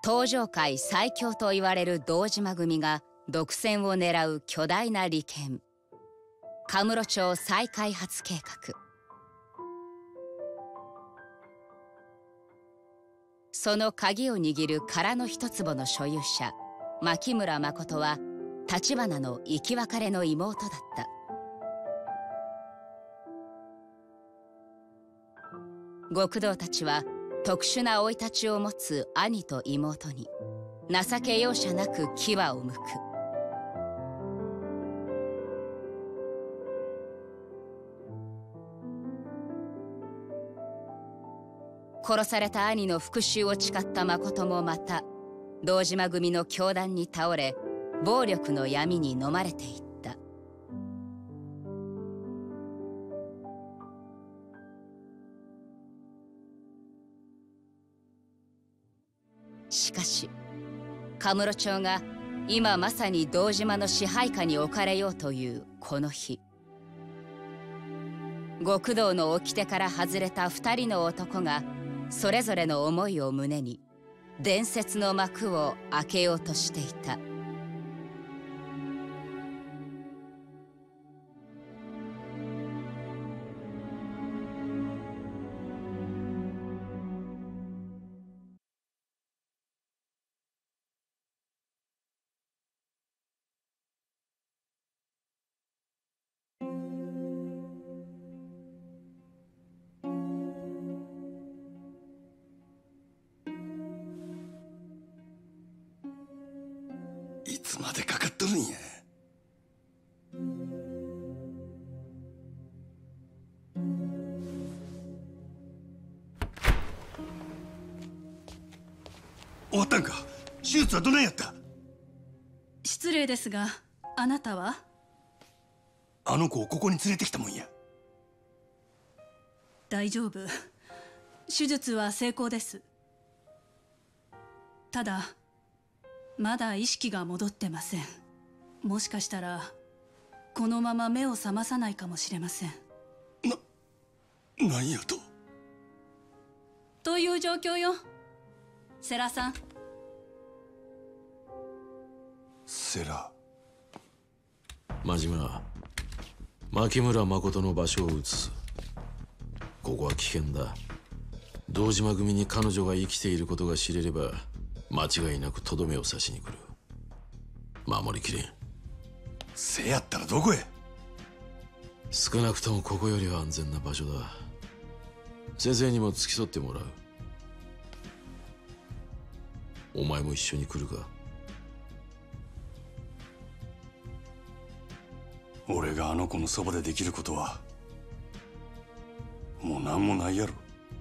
東上界最強と言われる堂島組が独占を狙う巨大な利権、カムロ町再開発計画。その鍵を握る殻の一坪の所有者、牧村誠は橘の生き別れの妹だった。極道たちは特殊な生い立ちを持つ兄と妹に情け容赦なく牙をむく。殺された兄の復讐を誓った誠もまた堂島組の凶弾に倒れ、暴力の闇に飲まれていった。しかしカムロ町が今まさに堂島の支配下に置かれようというこの日、極道の掟から外れた2人の男がそれぞれの思いを胸に伝説の幕を開けようとしていた。 いつまでかかっとるんや。終わったんか。手術はどないやった？ 失礼ですが、あなたは？ あの子をここに連れてきたもんや。 大丈夫。手術は成功です。ただまだ意識が戻ってません。もしかしたらこのまま目を覚まさないかもしれません。 なんやと？ という状況よ。世良さん。 世良。 真島、牧村誠の場所を移す。ここは危険だ。堂島組に彼女が生きていることが知れれば間違いなくとどめを刺しに来る。守りきれん。 せやったらどこへ？ 少なくともここよりは安全な場所だ。先生にも付き添ってもらう。お前も一緒に来るか？ 俺があの子のそばでできることはもう何もないやろ。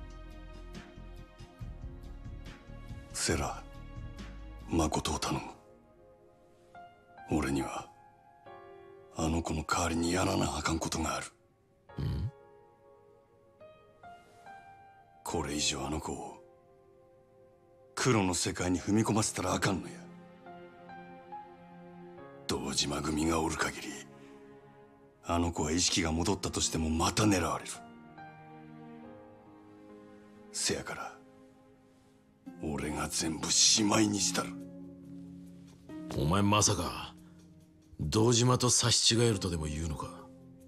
セラ、誠を頼む。俺にはあの子の代わりにやらなあかんことがある。これ以上あの子を黒の世界に踏み込ませたらあかんのや。堂島組がおる限りあの子は意識が戻ったとしてもまた狙われる。せやから俺が全部しまいにしたる。 お前まさか堂島と差し違えるとでも言うのか？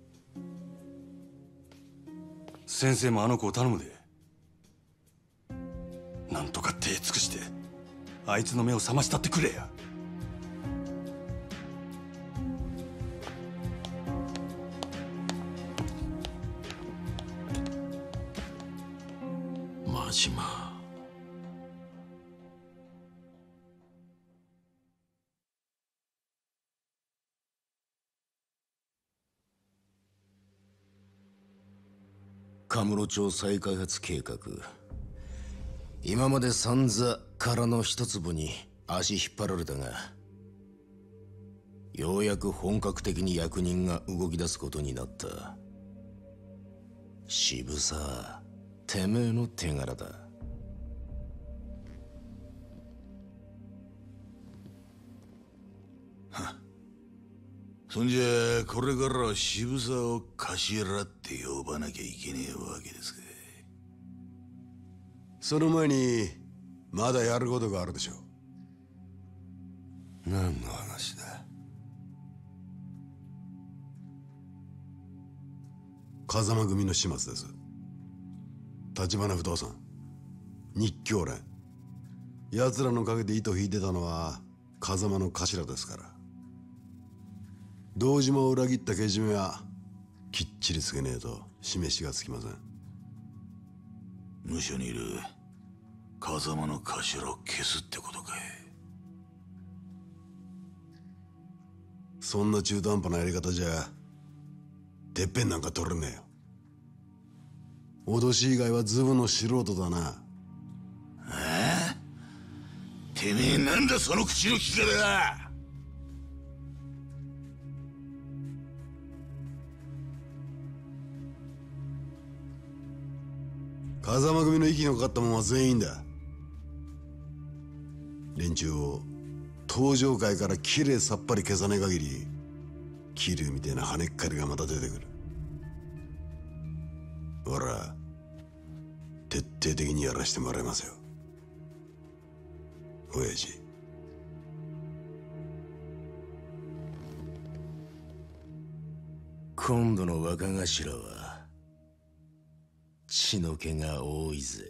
先生もあの子を頼むで。なんとか手尽くしてあいつの目を覚ましたってくれや。 真島。 カムロ町再開発計画。今まで散々殻の一粒に足引っ張られたが、ようやく本格的に役人が動き出すことになった。渋沢、てめえの手柄だ。 そんじゃこれからは渋沢を頭って呼ばなきゃいけねえわけですか。 その前にまだやることがあるでしょう。 何の話だ？ 風間組の始末です。橘不動産、日教連、奴らの陰で糸引いてたのは風間の頭ですから。堂島を裏切ったけじめはきっちりつけねえと示しがつきません。 無所にいる風間の頭を消すってことかい？ そんな中途半端なやり方じゃてっぺんなんか取れねえよ。脅し以外はズブの素人だな。 てめえなんだその口の利き方は！ 風間組の息のかかったもんは全員だ。連中を登場界からきれいさっぱり消さねえ限り、桐生みたいな跳ねっかりがまた出てくる。ほら、徹底的にやらしてもらいますよ、親父。 今度の若頭は血の気が多いぜ。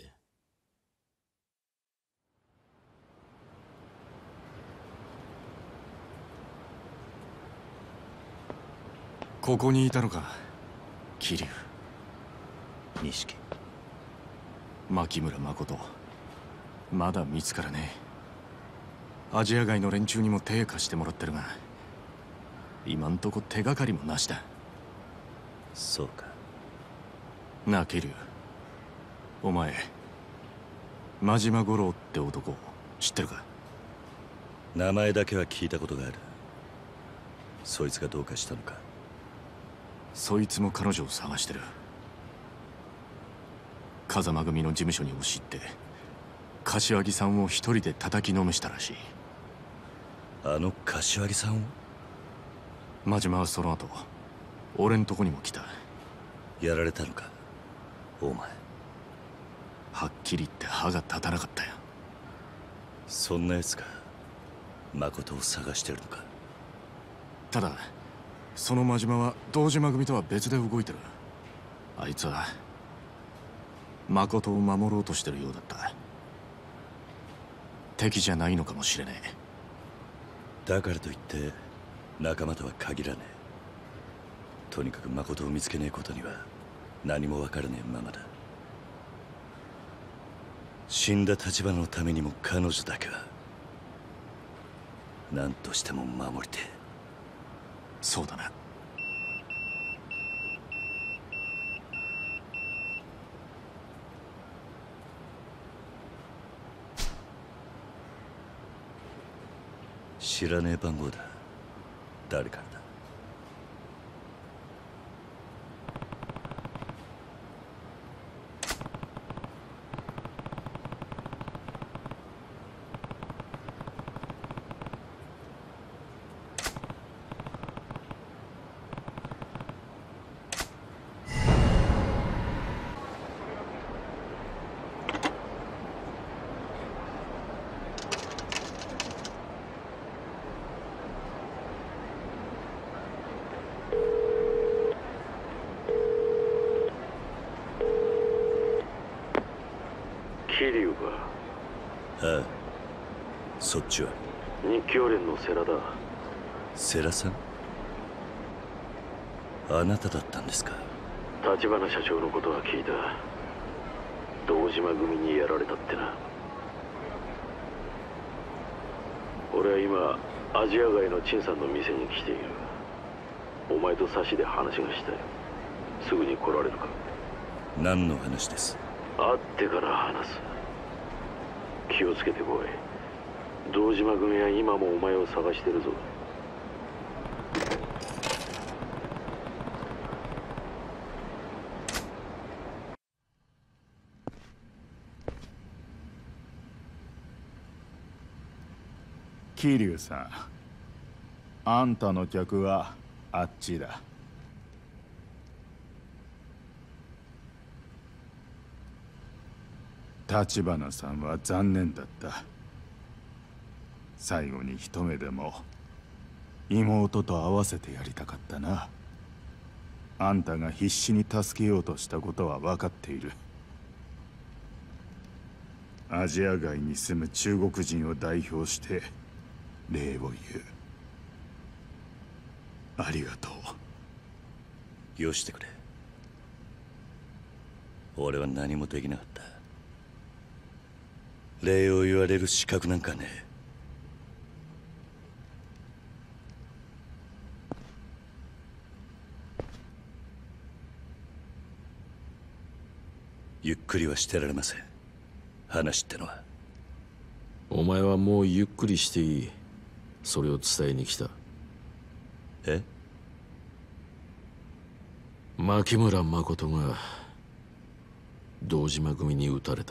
ここにいたのか、桐生、 錦、 牧村誠。まだ見つからねえ。アジア外の連中にも手貸してもらってるが、今んとこ手がかりもなしだ。 そうか。 なあ桐生、お前真島五郎って男知ってるか？ 名前だけは聞いたことがある。そいつがどうかしたのか？ そいつも彼女を探してる。風間組の事務所に押し入って柏木さんを一人で叩きのめしたらしい。 あの柏木さんを？ 真島はその後俺んとこにも来た。 やられたのかお前？ はっきり言って歯が立たなかったよ。 そんな奴が誠を探してるのか？ ただその真島は堂島組とは別で動いてる。あいつは誠を守ろうとしてるようだった。敵じゃないのかもしれねえ。 だからといって仲間とは限らねえ。とにかく誠を見つけねえことには何も分からねえままだ。死んだ橘のためにも彼女だけは何としても守りてえ。 そうだな。 知らねえ番号だ。誰からだ？ 桐生か？ ああ、そっちは？ 日教連の世良だ。 世良さん？あなただったんですか？ 橘社長のことは聞いた。堂島組にやられたってな。俺は今アジア外の陳さんの店に来ている。お前と差しで話がしたい。すぐに来られるか？ 何の話です？ 会ってから話す。気をつけてこい。堂島組は今もお前を探してるぞ。 桐生さん、あんたの客はあっちだ。橘さんは残念だった。 最後に一目でも妹と会わせてやりたかったな。あんたが必死に助けようとしたことは分かっている。アジア外に住む中国人を代表して礼を言う。ありがとう。よしてくれ。俺は何もできなかった。礼を言われる資格なんかねえ。ゆっくりはしてられません。話ってのは。 お前はもうゆっくりしていい。それを伝えに来た。 え？ 牧村誠が堂島組に撃たれた。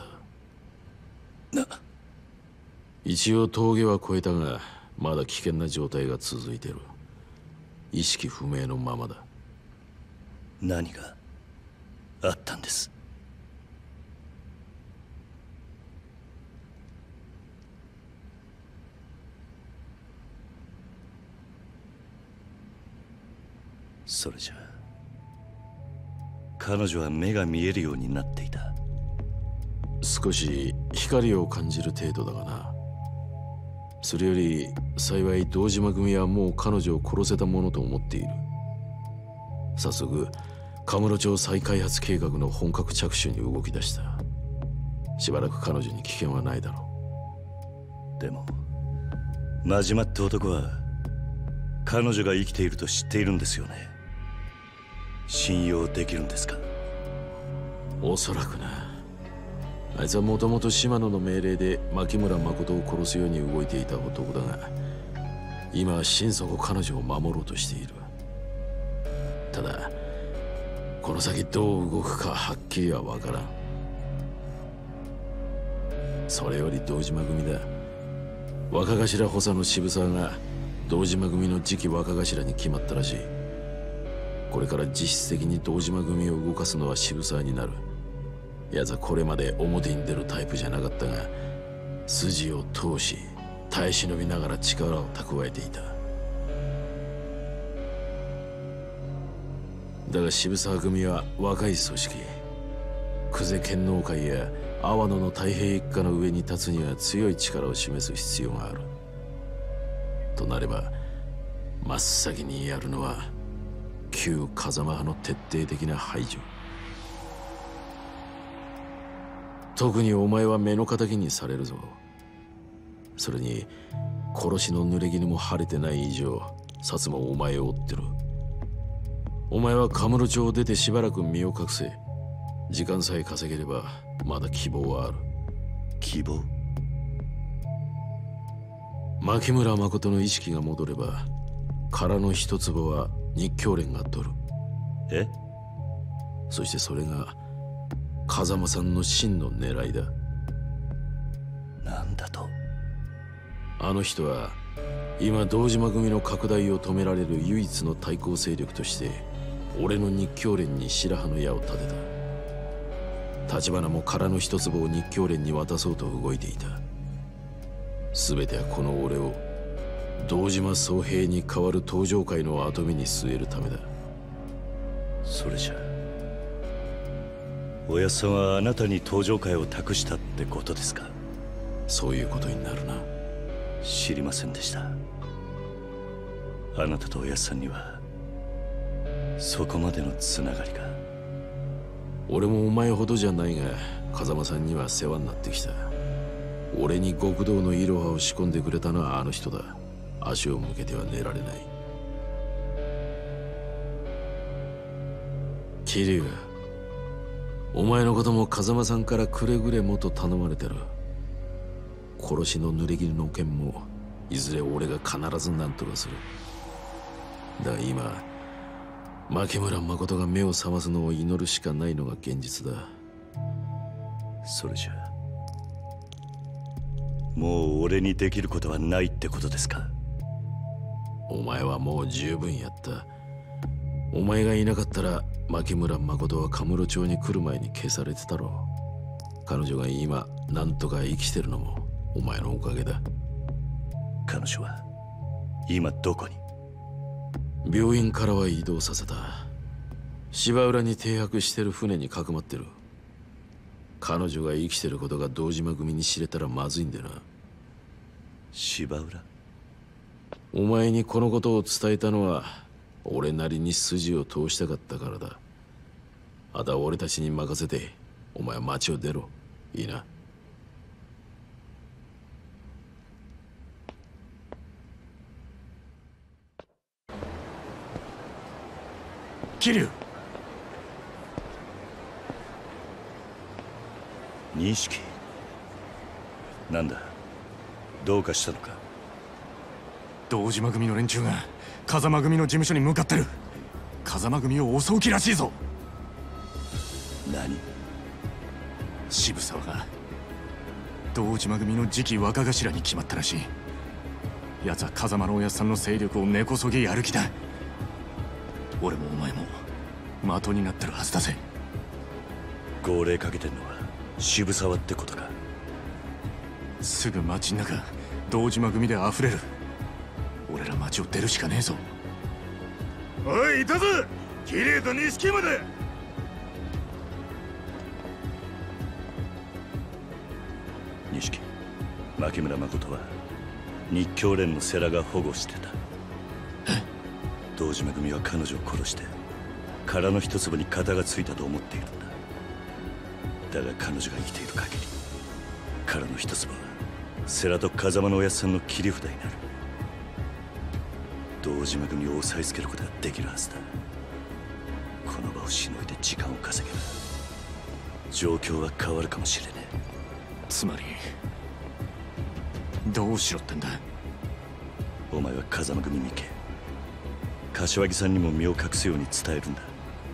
一応峠は越えたがまだ危険な状態が続いてる。意識不明のままだ。 何があったんです？それじゃ彼女は目が見えるようになっていた。 少し光を感じる程度だがな。それより幸い堂島組はもう彼女を殺せたものと思っている。早速カムロ町再開発計画の本格着手に動き出した。しばらく彼女に危険はないだろう。でも真島って男は彼女が生きていると知っているんですよね。信用できるんですか？ おそらくな。あいつはもともと島野の命令で牧村誠を殺すように動いていた男だが、今は心底彼女を守ろうとしている。ただこの先どう動くかはっきりは分からん。それより堂島組だ。若頭補佐の渋沢が堂島組の次期若頭に決まったらしい。これから実質的に堂島組を動かすのは渋沢になる。奴はこれまで表に出るタイプじゃなかったが、筋を通し耐え忍びながら力を蓄えていた。だが渋沢組は若い組織。久世剣能会や阿波野の太平一家の上に立つには強い力を示す必要がある。となれば真っ先にやるのは旧風間派の徹底的な排除。特にお前は目の敵にされるぞ。それに殺しの濡れ衣も晴れてない以上、薩摩もお前を追ってる。お前はカムロ町を出てしばらく身を隠せ。時間さえ稼げればまだ希望はある。 希望？ 牧村誠の意識が戻れば殻の一坪は日教連が取る。 え？ そしてそれが風間さんの真の狙いだ。 なんだと？ あの人は今堂島組の拡大を止められる唯一の対抗勢力として俺の日教連に白羽の矢を立てた。橘も殻の一坪を日教連に渡そうと動いていた。全てはこの俺を堂島宗平に代わる東上会の跡目に据えるためだ。 それじゃおやっさんはあなたに東上会を託したってことですか？ そういうことになるな。 知りませんでした。あなたとおやっさんにはそこまでのつながりが。 俺もお前ほどじゃないが風間さんには世話になってきた。俺に極道のイロハを仕込んでくれたのはあの人だ。足を向けては寝られない。桐生、お前のことも風間さんからくれぐれもと頼まれてる。殺しの濡れ衣の件もいずれ俺が必ず何とかする。だが今牧村誠が目を覚ますのを祈るしかないのが現実だ。 それじゃもう俺にできることはないってことですか？ お前はもう十分やった。お前がいなかったら牧村誠はカムロ町に来る前に消されてたろう。彼女が今なんとか生きてるのもお前のおかげだ。 彼女は今どこに？ 病院からは移動させた。芝浦に停泊してる船にかくまってる。彼女が生きてることが堂島組に知れたらまずいんでな。 芝浦？ お前にこのことを伝えたのは俺なりに筋を通したかったからだ。あとは俺たちに任せてお前は町を出ろ。いいな？ 桐生。 錦、なんだ、どうかしたのか？ 堂島組の連中が風間組の事務所に向かってる。風間組を襲う気らしいぞ。 何？ 渋沢が堂島組の次期若頭に決まったらしい。奴は風間のおやっさんの勢力を根こそぎやる気だ。俺もお前も的になってるはずだぜ。 号令かけてんのは渋沢ってことか？ すぐ街の中堂島組で溢れる。俺ら街を出るしかねえぞ。 おい、いたぞ！桐生と錦まで！ 錦、牧村誠は日教連の世良が保護してた。堂島組は彼女を殺して殻の一粒に型がついたと思っているんだ。だが彼女が生きている限り殻の一粒は世良と風間のおやっさんの切り札になる。堂島組を押さえつけることができるはずだ。この場をしのいで時間を稼げば状況は変わるかもしれねえ。 つまりどうしろってんだ？ お前は風間組に行け。柏木さんにも身を隠すように伝えるんだ。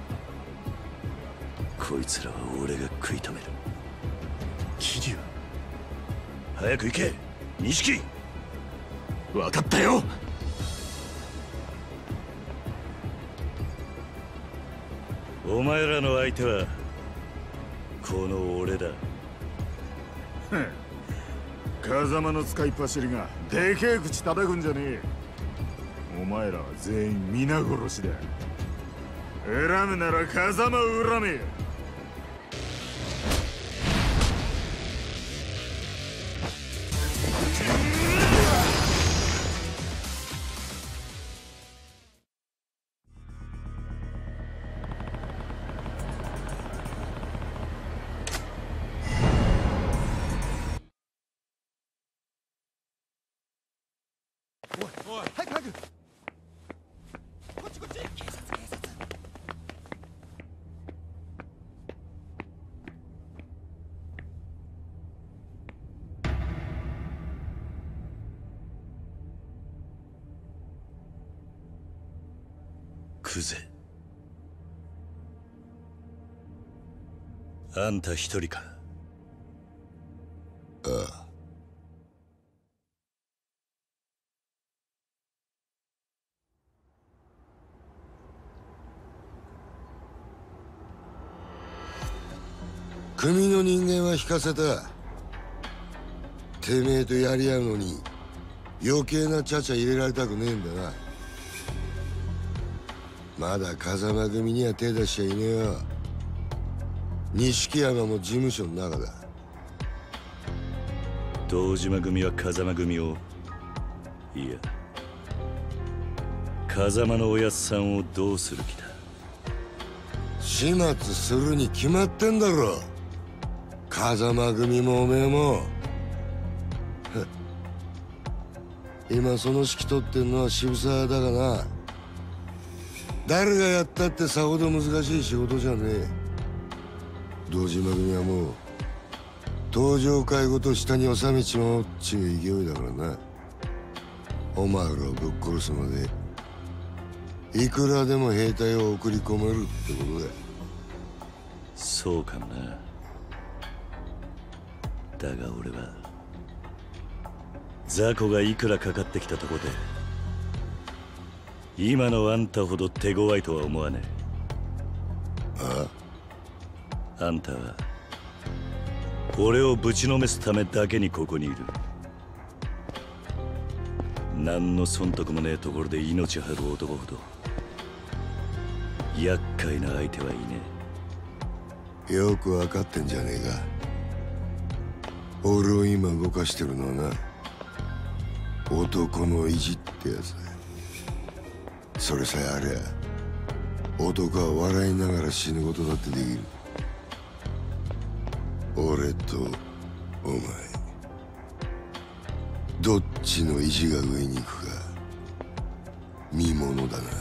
こいつらは俺が食い止める。 桐生、 早く行け錦。 分かったよ。 お前らの相手はこの俺だ。 風間の使いっ走りがでけえ口叩くんじゃねえ。お前らは全員皆殺しだ。恨むなら風間を恨め。 クゼ、あんた一人か？ ああ。組の人間は引かせた。てめえとやり合うのに余計なちゃちゃ入れられたくねえんだな。まだ風間組には手出しちゃいねえよ。錦山も事務所の中だ。 堂島組は風間組を、いや風間のおやっさんをどうする気だ？ 始末するに決まってんだろ。風間組もおめえも。今その指揮取ってんのは渋沢だがな。誰がやったってさほど難しい仕事じゃねえ。堂島組はもう登場会ごと下に収めちまおうっちゅう勢いだからな。お前らをぶっ殺すまでいくらでも兵隊を送り込めるってことだ。 そうかもな。だが俺は雑魚がいくらかかってきたとこで今のあんたほど手強いとは思わねえ。あんたは俺をぶちのめすためだけにここにいる。 何の損得もねえところで命張る男ほど厄介な相手はいねえ。よく分かってんじゃねえか。俺を今動かしてるのはな、男の意地ってやつだ。それさえありゃ男は笑いながら死ぬことだってできる。俺とお前、どっちの意地が上に行くか見ものだな。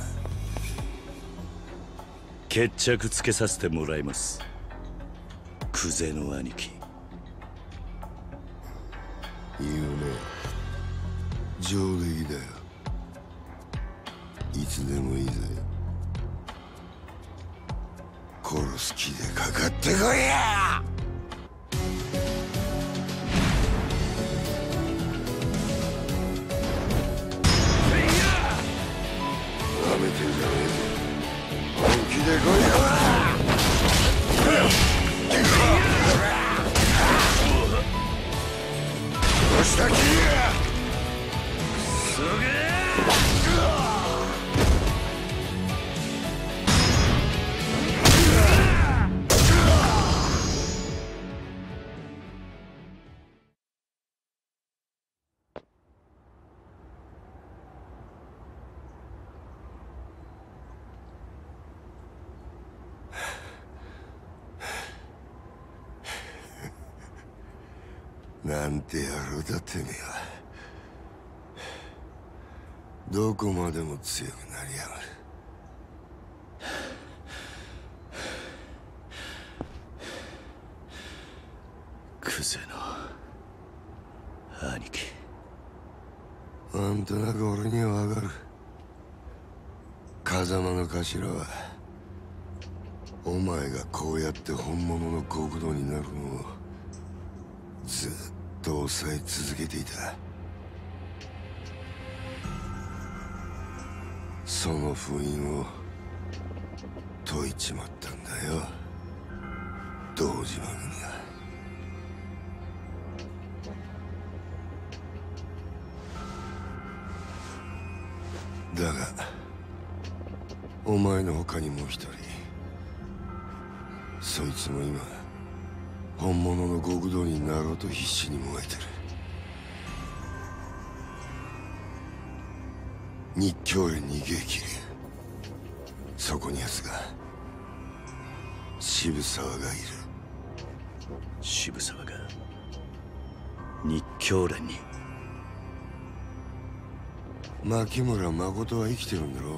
決着つけさせてもらいます、クゼの兄貴。 いいよね、上出来だよ。いつでもいいぜ。殺す気でかかってこいや。なめてんじゃねえぞ、本気で来いよ。どうしたキリア。すげえ。なんて野郎だてめえは。どこまでも強くなりやがる。 クゼの兄貴。 なんとなく俺にはわかる。風間の頭はお前がこうやって本物の極道になるのをずっと抑え続けていた。その封印を解いちまったんだよ、堂島組が。だがお前の他にもう一人、そいつも今本物の極道になろうと必死にもがいてる。日教連に激流、そこに奴が渋沢がいる。 渋沢が日教連に。 牧村誠は生きてるんだろう。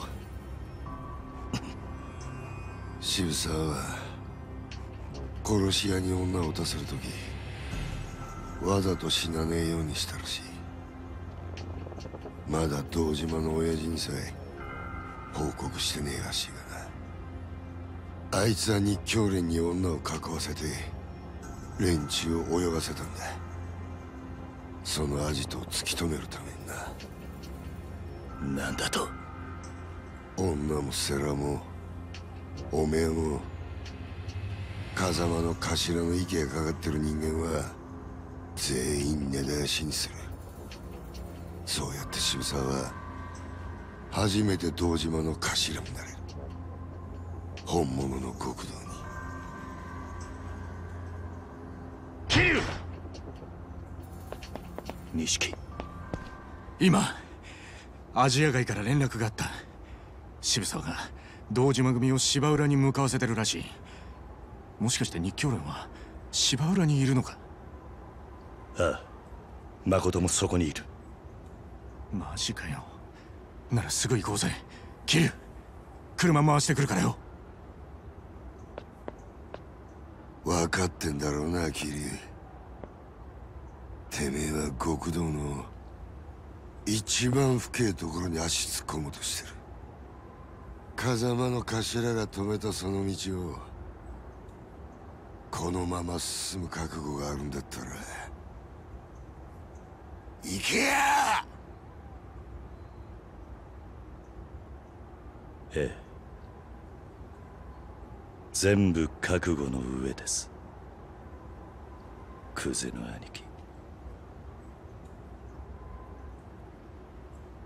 渋沢は殺し屋に女を撃たせるときわざと死なねえようにしたらしい。まだ堂島の親父にさえ報告してねえらしいがな。あいつは日教連に女を囲わせて連中を泳がせたんだ。そのアジトを突き止めるためにな。 なんだと。 女も世良もおめえも風間の頭の息がかかってる人間は全員根絶やしにする。そうやって渋沢は初めて堂島の頭になれる。本物の極道に。 桐生。 錦。 今アジア街から連絡があった。渋沢が堂島組を芝浦に向かわせてるらしい。もしかして日教連は芝浦にいるのか。 ああ、誠もそこにいる。 マジかよ。ならすぐ行こうぜ。桐生、車回してくるからよ。 分かってんだろうな、桐生。てめえは極道の一番深いところに足突っ込もうとしてる。風間の頭が止めたその道をこのまま進む覚悟があるんだったら行けや！ ええ、全部覚悟の上です、クゼの兄貴。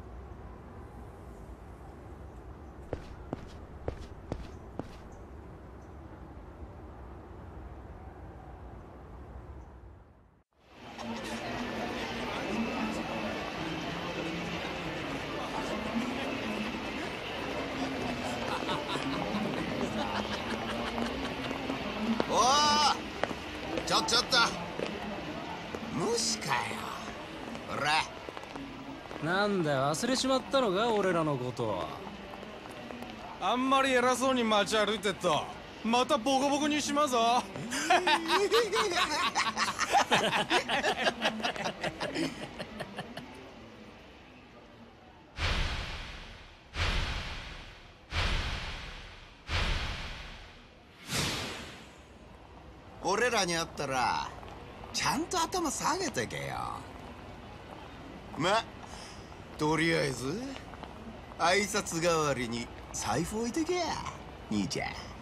ちょっと無視かよ。ほら。 なんだよ、忘れちまったのか俺らのこと。あんまり偉そうに街歩いてっとまたボコボコにしまうぞ。 俺らに会ったらちゃんと頭下げてけよ。ま、とりあえず挨拶代わりに財布置いてけや、兄ちゃ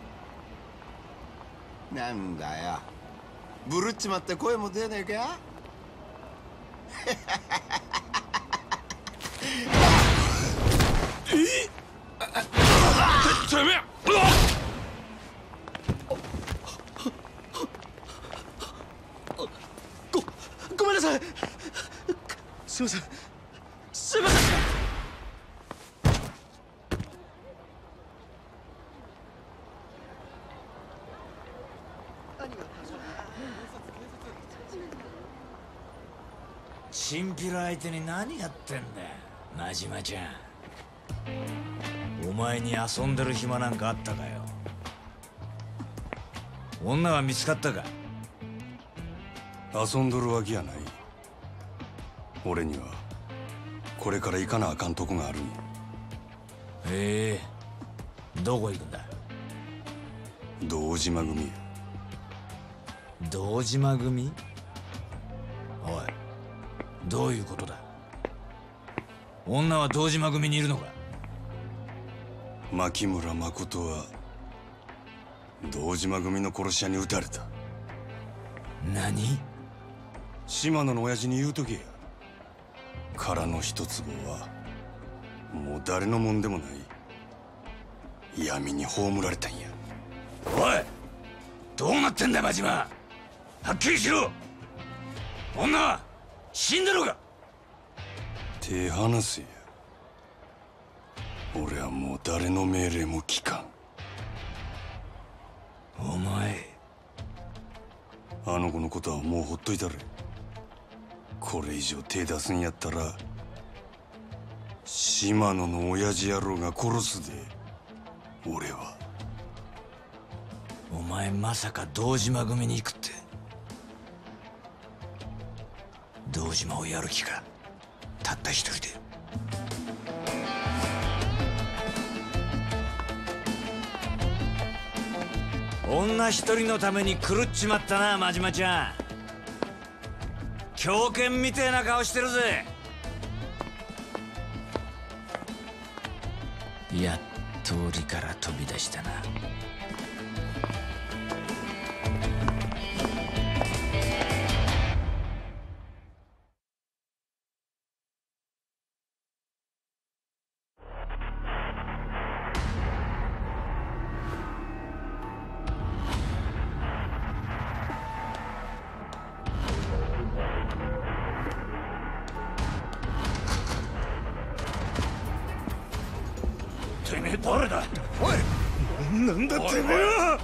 ん。なんだよ、ブルっちまって声も出ねえか。 てめえ！ ごめんなさい。すいません。すいません。 チンピラ相手に何やってんだよ、真島ちゃん。お前に遊んでる暇なんかあったかよ。女は見つかったか。 遊んどるわけやない。俺にはこれから行かなあかんとこがあるんや。 へえ、どこ行くんだ。 堂島組や。 堂島組？おい、どういうことだ。女は堂島組にいるのか。 牧村誠は堂島組の殺し屋に撃たれた。 何？ 島野の親父に言うとけや。殻の一坪はもう誰のもんでもない。闇に葬られたんや。 おい、どうなってんだ真島。はっきりしろ。女は死んだのか。 手離せや。俺はもう誰の命令も聞かん。お前、 あの子のことはもうほっといたれ。これ以上手出すんやったら島野の親父野郎が殺すで。俺は。 お前まさか堂島組に行くって。堂島をやる気か、たった一人で。女一人のために狂っちまったな、真島ちゃん。狂犬みてえな顔してるぜ。やっと檻から飛び出したな。 てめえ誰だ。おい、なんだてめえは。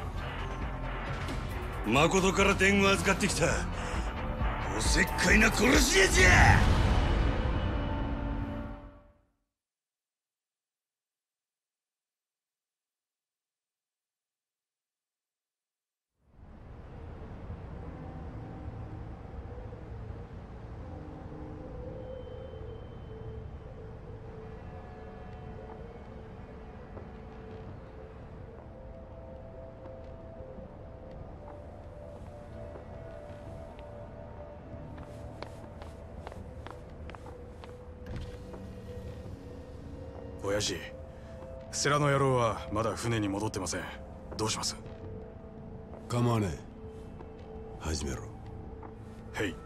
誠から伝言預かってきたおせっかいな殺し屋じゃ。 親父、世良の野郎はまだ船に戻ってません。どうします？ 構わねえ。始めろ。 へい。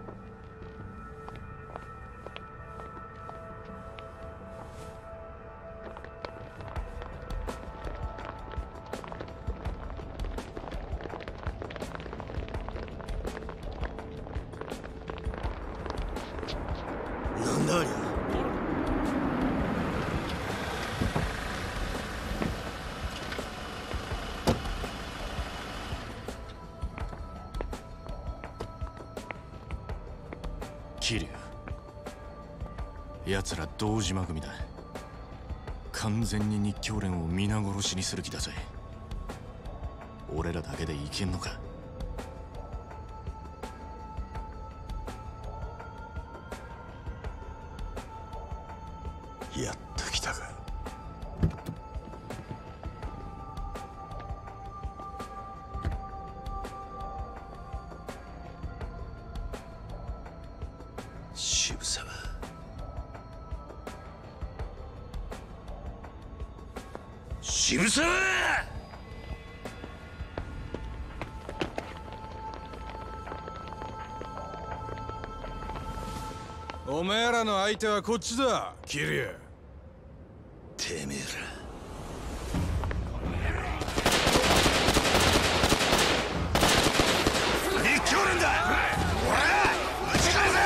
なんだありゃ。 奴ら堂島組だ。完全に日教連を皆殺しにする気だぜ。俺らだけでいけんのか？ やっと来たか。 渋沢。渋沢！ おめえらの相手はこっちだ、桐生。 てめえら。 日教連だ！おら！打ち返せ！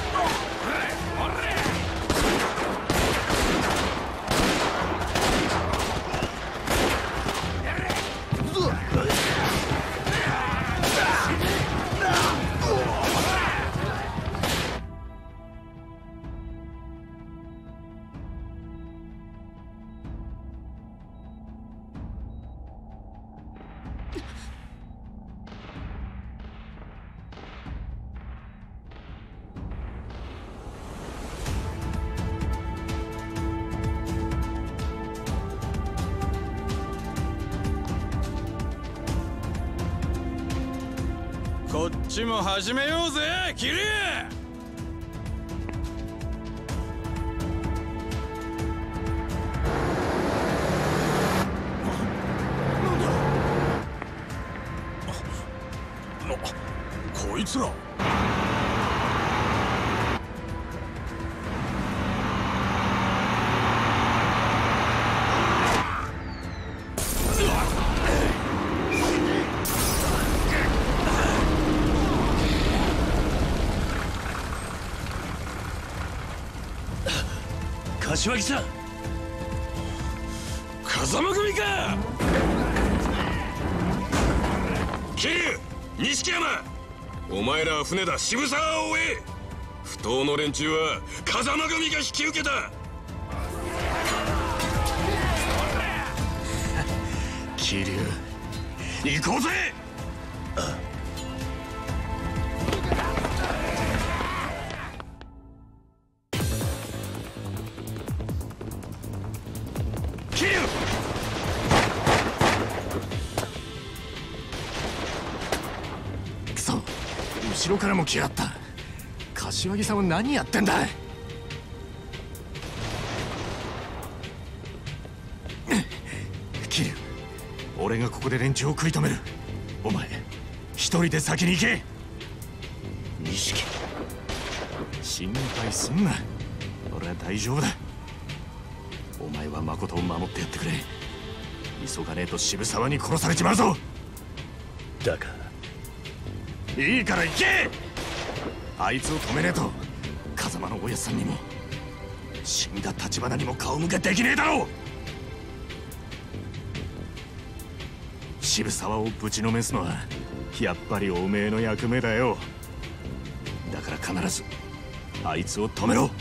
こっちも始めようぜ、桐生。こいつら。 柏木さん、風間組か。桐生、錦山、お前らは船だ。渋沢を追え。不当の連中は風間組が引き受けた。 桐生、行こうぜ。後ろからも来やがった。柏木さんは何やってんだ。桐生、俺がここで連中を食い止める。お前一人で先に行け。錦、心配すんな。俺は大丈夫だ。お前は誠を守ってやってくれ。急がねえと渋沢に殺されちまうぞ。 だがいいから行け。あいつを止めねえと風間のおやさんにも死んだ橘にも顔向けできねえだろう。渋沢をぶちのめすのはやっぱりおめえの役目だよ。だから必ずあいつを止めろ。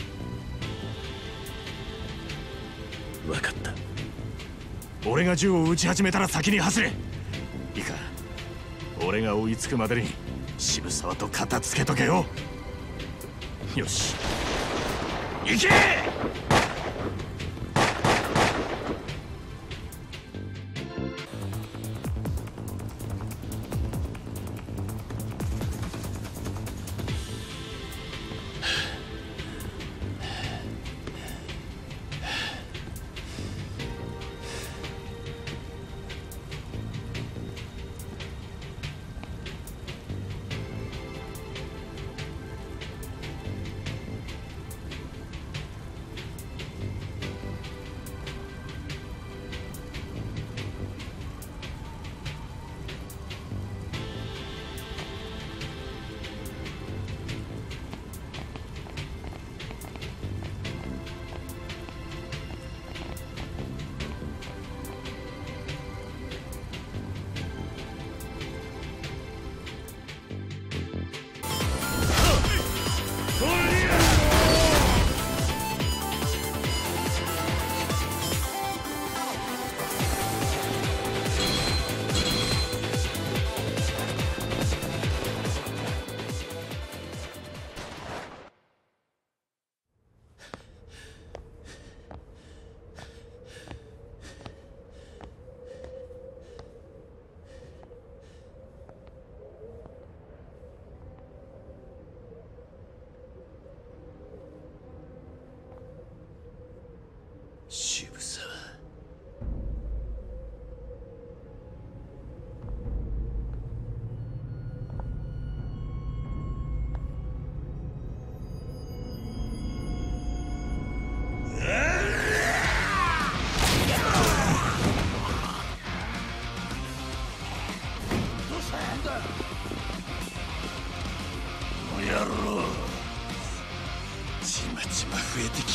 分かった。 俺が銃を撃ち始めたら先に走れ。いいか、俺が追いつくまでに渋沢と片付けとけよ。よし、行け。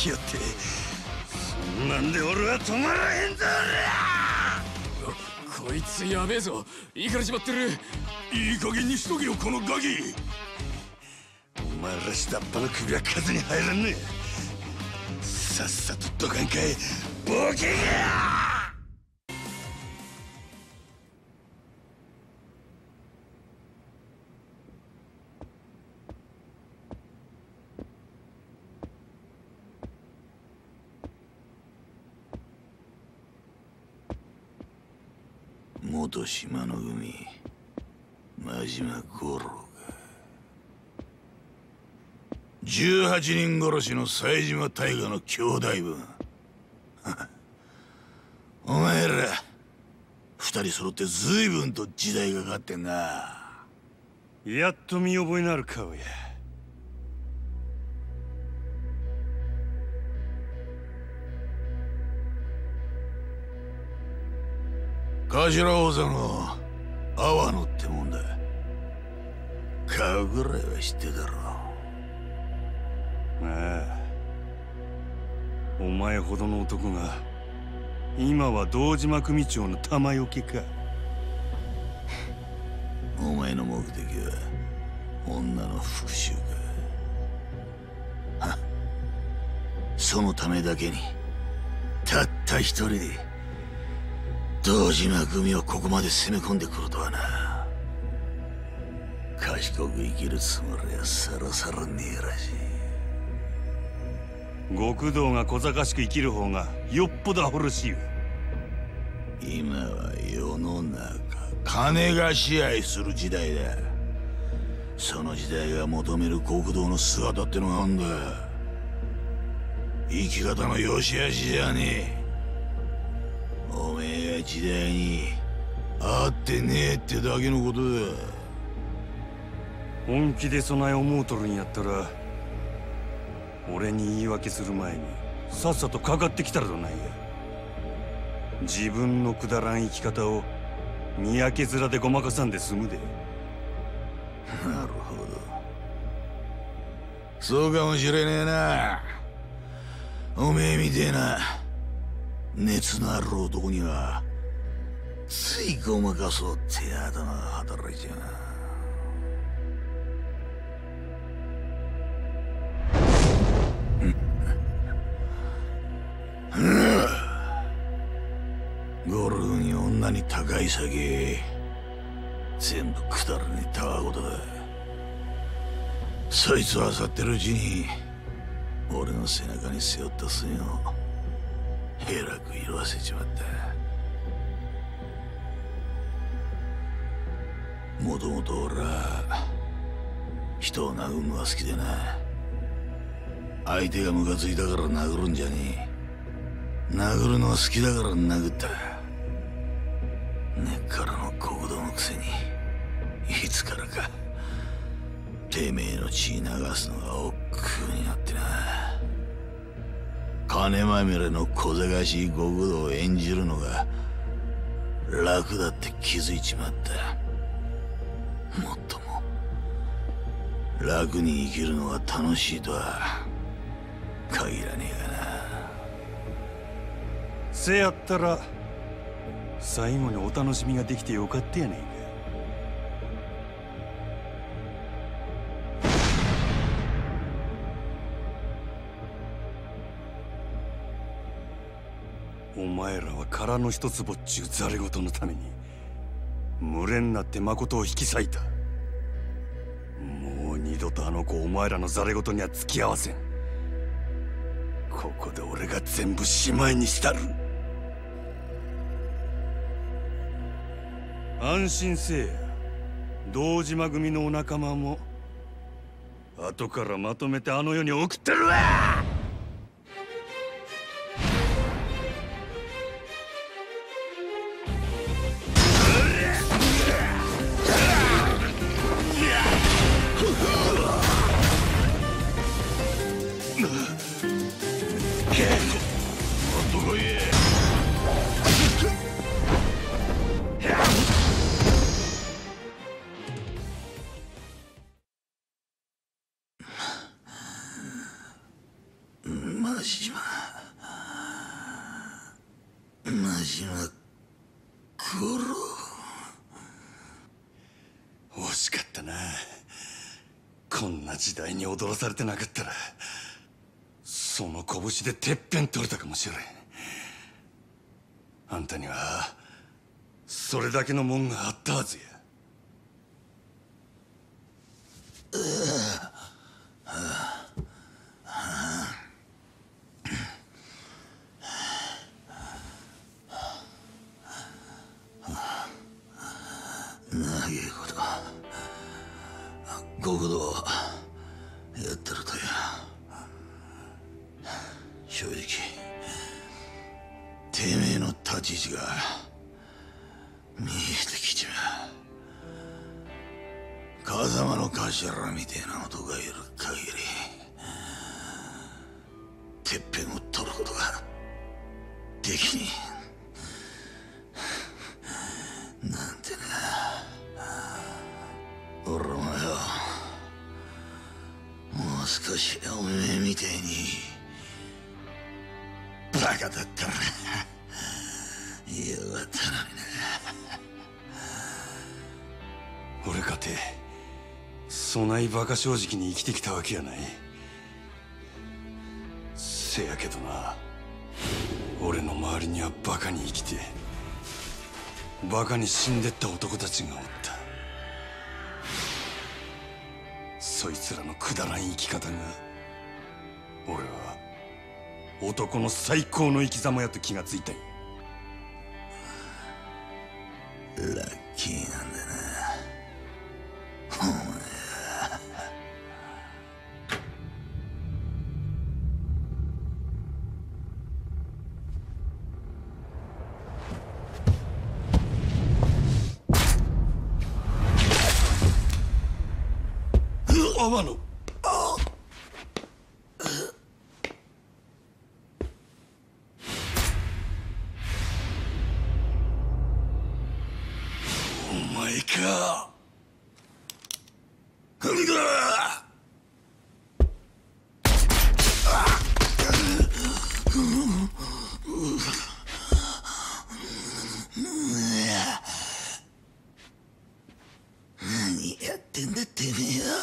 きよって、そんなんで俺は止まらへんぞ。 こいつやべえぞ、いかれちまってる。 いい加減にしとけよこのガキ。お前ら下っ端の首は数に入らんねえ。さっさとどかんかいボケが。 元島の組真島五郎が18人殺しの冴島大河の兄弟分お前ら二人揃って随分と時代がかかってんな。 やっと見覚えのある顔や。 頭王座の阿波野ってもんだ。顔ぐらいは知ってたろ。 ああ、お前ほどの男が今は堂島組長の玉よけか。 お前の目的は女の復讐か。は、そのためだけにたった一人で堂島組をここまで攻め込んでくるとはな。賢く生きるつもりはさらさらねえらしい。 極道が小賢しく生きる方がよっぽどアホらしいよ。 今は世の中金が支配する時代だ。その時代が求める極道の姿ってのがあんだ。生き方の良し悪しじゃねえ。おめえが時代に合ってねえってだけのことだ。 本気で備え思うとるんやったら俺に言い訳する前にさっさとかかってきたらどないや。自分のくだらん生き方を見分け面でごまかさんで済むで。 なるほど、そうかもしれねえな。おめえみてえな熱のある男にはついごまかそうって頭が働いちゃうな。ゴルフに女に高い酒全部くだらねえたわごとだ。そいつを漁ってるうちに俺の背中に背負った墨をえらく色あせちまった。もともと俺は人を殴るのが好きでな。相手がムカついたから殴るんじゃねえ。殴るのが好きだから殴った。根っからの極道のくせにいつからかてめえの血流すのが億劫になってな。金まみれの小賢しい極道を演じるのが楽だって気づいちまった。もっとも楽に生きるのが楽しいとは限らねえがな。 せやったら最後にお楽しみができてよかったやねえか。お前らは殻の一つぼっちゅうざれ言のために群れになって誠を引き裂いた。もう二度とあの子お前らのざれ言には付き合わせん。ここで俺が全部しまいにしたる。安心せえや。堂島組のお仲間も後からまとめてあの世に送ってるわ。 島五郎。 惜しかったな。こんな時代に踊らされてなかったらその拳でてっぺん取れたかもしれん。あんたにはそれだけのもんがあったはずや。 長いこと極道やってるとや、正直てめえの立ち位置が見えてきちまう。風間の頭みてえな男がいる限りてっぺんを取ることができねえ。なんてな、俺もよ、もう少しおめえみてえにバカだったらよかったのにな。 俺かてそないバカ正直に生きてきたわけやない。せやけどな、俺の周りにはバカに生きてバカに死んでった男たちがおった。そいつらのくだらん生き方が俺は男の最高の生き様やと気がついたんや。 ラッキーなんだなお前は。 天野、お前か。なんだ。何やってんだてめえよ。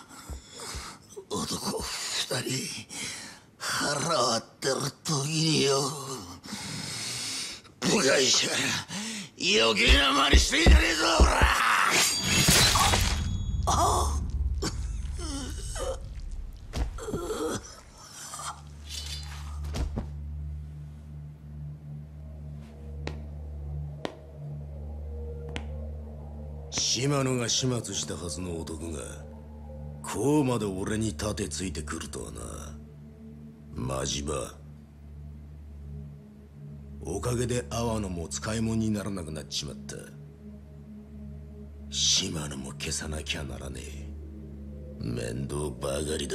男二人腹割ってる時によ、部外者余計な真似してんじゃねえぞほら。 島野が始末したはずの男がこうまで俺に盾ついてくるとはな。マジバ、おかげで阿波野も使い物にならなくなっちまった。島野も消さなきゃならねえ。面倒ばかりだ。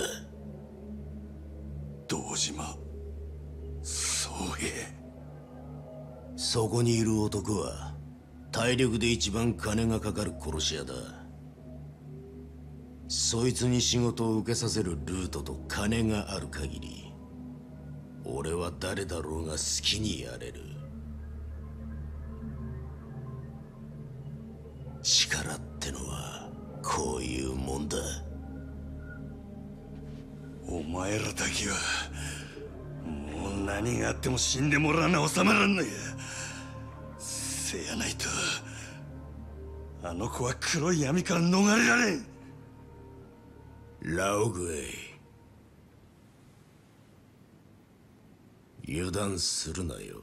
堂島宗平、 そこにいる男は体力で一番金がかかる殺し屋だ。そいつに仕事を受けさせるルートと金がある限り俺は誰だろうが好きにやれる。力ってのはこういうもんだ。 お前らだけはもう何があっても死んでもらわな収まらんのや。せやないとあの子は黒い闇から逃れられん。 ラオグエイ、油断するなよ。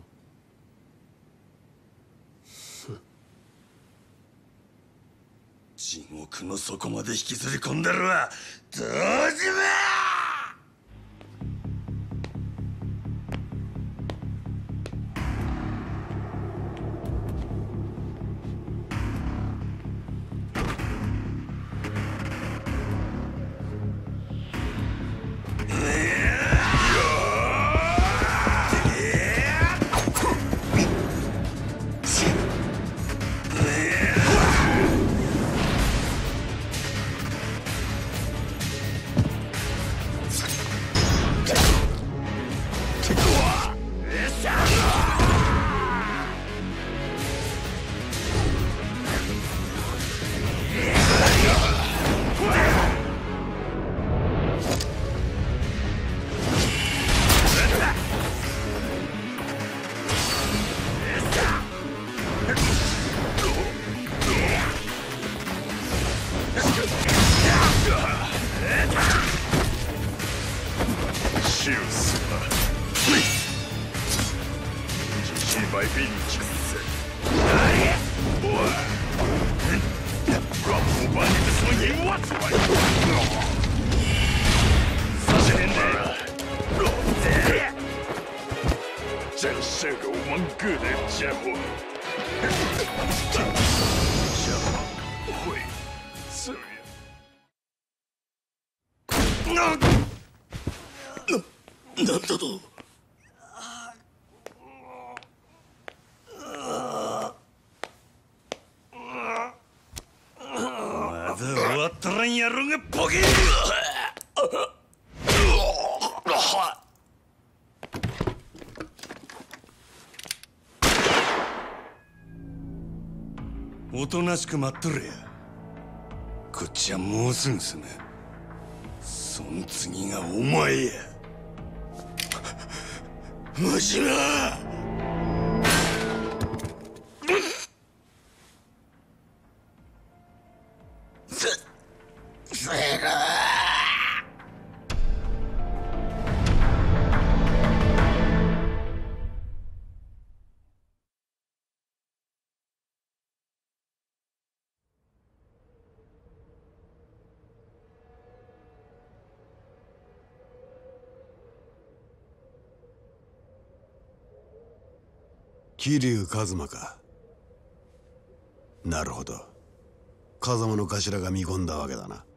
地獄の底まで引きずり込んだるわ堂島。 He might be just真是个顽固的家伙。这会这样。なんだと。 まだ終わったらんやろがボケ。おとなしく待っとれや。こっちはもうすぐすむ。そん次がお前や。真島。セーラー。 桐生一馬か。なるほど。風間の頭が見込んだわけだな。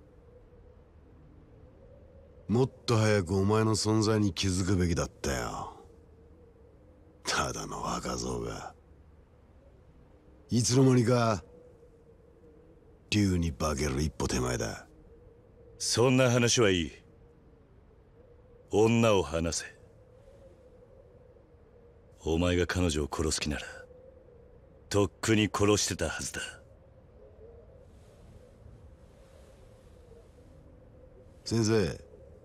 もっと早くお前の存在に気づくべきだったよ。ただの若造がいつの間にか竜に化ける一歩手前だ。 そんな話はいい。女を離せ。お前が彼女を殺す気ならとっくに殺してたはずだ。 先生、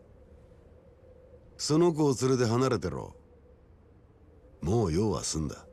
その子を連れて離れてろ。もう用は済んだ。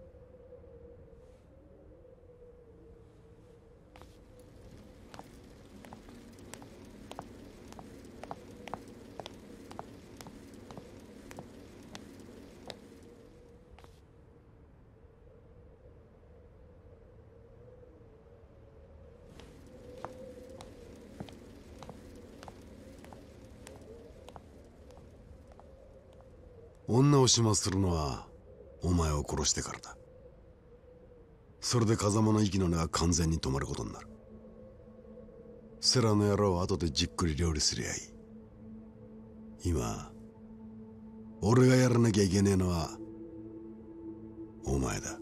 女を始末するのはお前を殺してからだ。それで風間の息の根は完全に止まることになる。セラの野郎は後でじっくり料理すりゃいい。今俺がやらなきゃいけねえのはお前だ。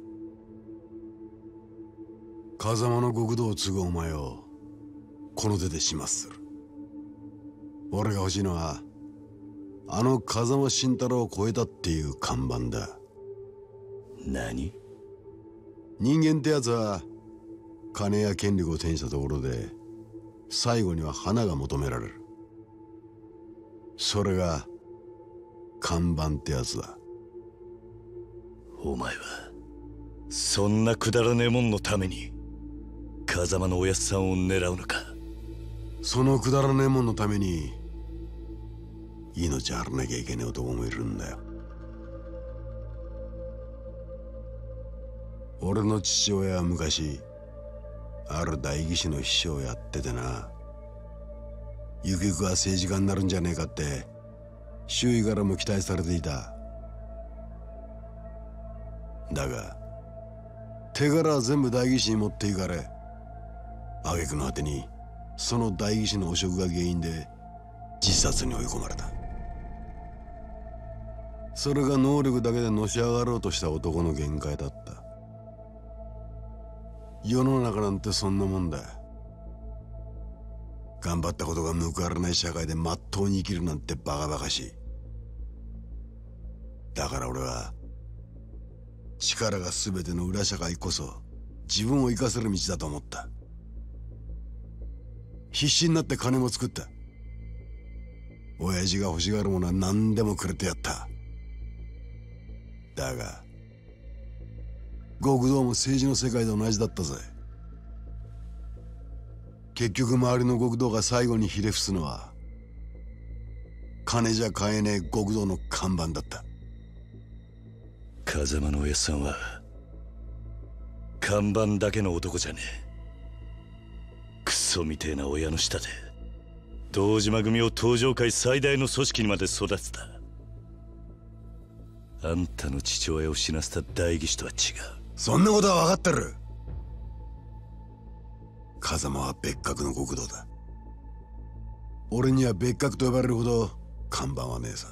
風間の極道を継ぐお前をこの手で始末する。俺が欲しいのはあの風間慎太郎を超えたっていう看板だ。 何？ 人間ってやつは金や権力を手にしたところで最後には花が求められる。それが看板ってやつだ。 お前はそんなくだらねえもんのために風間のおやっさんを狙うのか。 そのくだらねえもんのために命張らなきゃいけねえ男もいるんだよ。俺の父親は昔ある代議士の秘書をやっててな、ゆくゆくは政治家になるんじゃねえかって周囲からも期待されていた。だが手柄は全部代議士に持っていかれ、挙句の果てにその代議士の汚職が原因で自殺に追い込まれた。それが能力だけでのし上がろうとした男の限界だった。世の中なんてそんなもんだ。頑張ったことが報われない社会でまっとうに生きるなんてバカバカしい。だから俺は力が全ての裏社会こそ自分を生かせる道だと思った。必死になって金も作った。親父が欲しがるものは何でもくれてやった。だが極道も政治の世界と同じだったぜ。結局周りの極道が最後にひれ伏すのは金じゃ買えねえ極道の看板だった。 風間のおやっさんは看板だけの男じゃねえ。クソみてえな親の下で堂島組を東上界最大の組織にまで育てた。あんたの父親を死なせた代議士とは違う。 そんなことは分かってる。風間は別格の極道だ。俺には別格と呼ばれるほど看板はねえさ。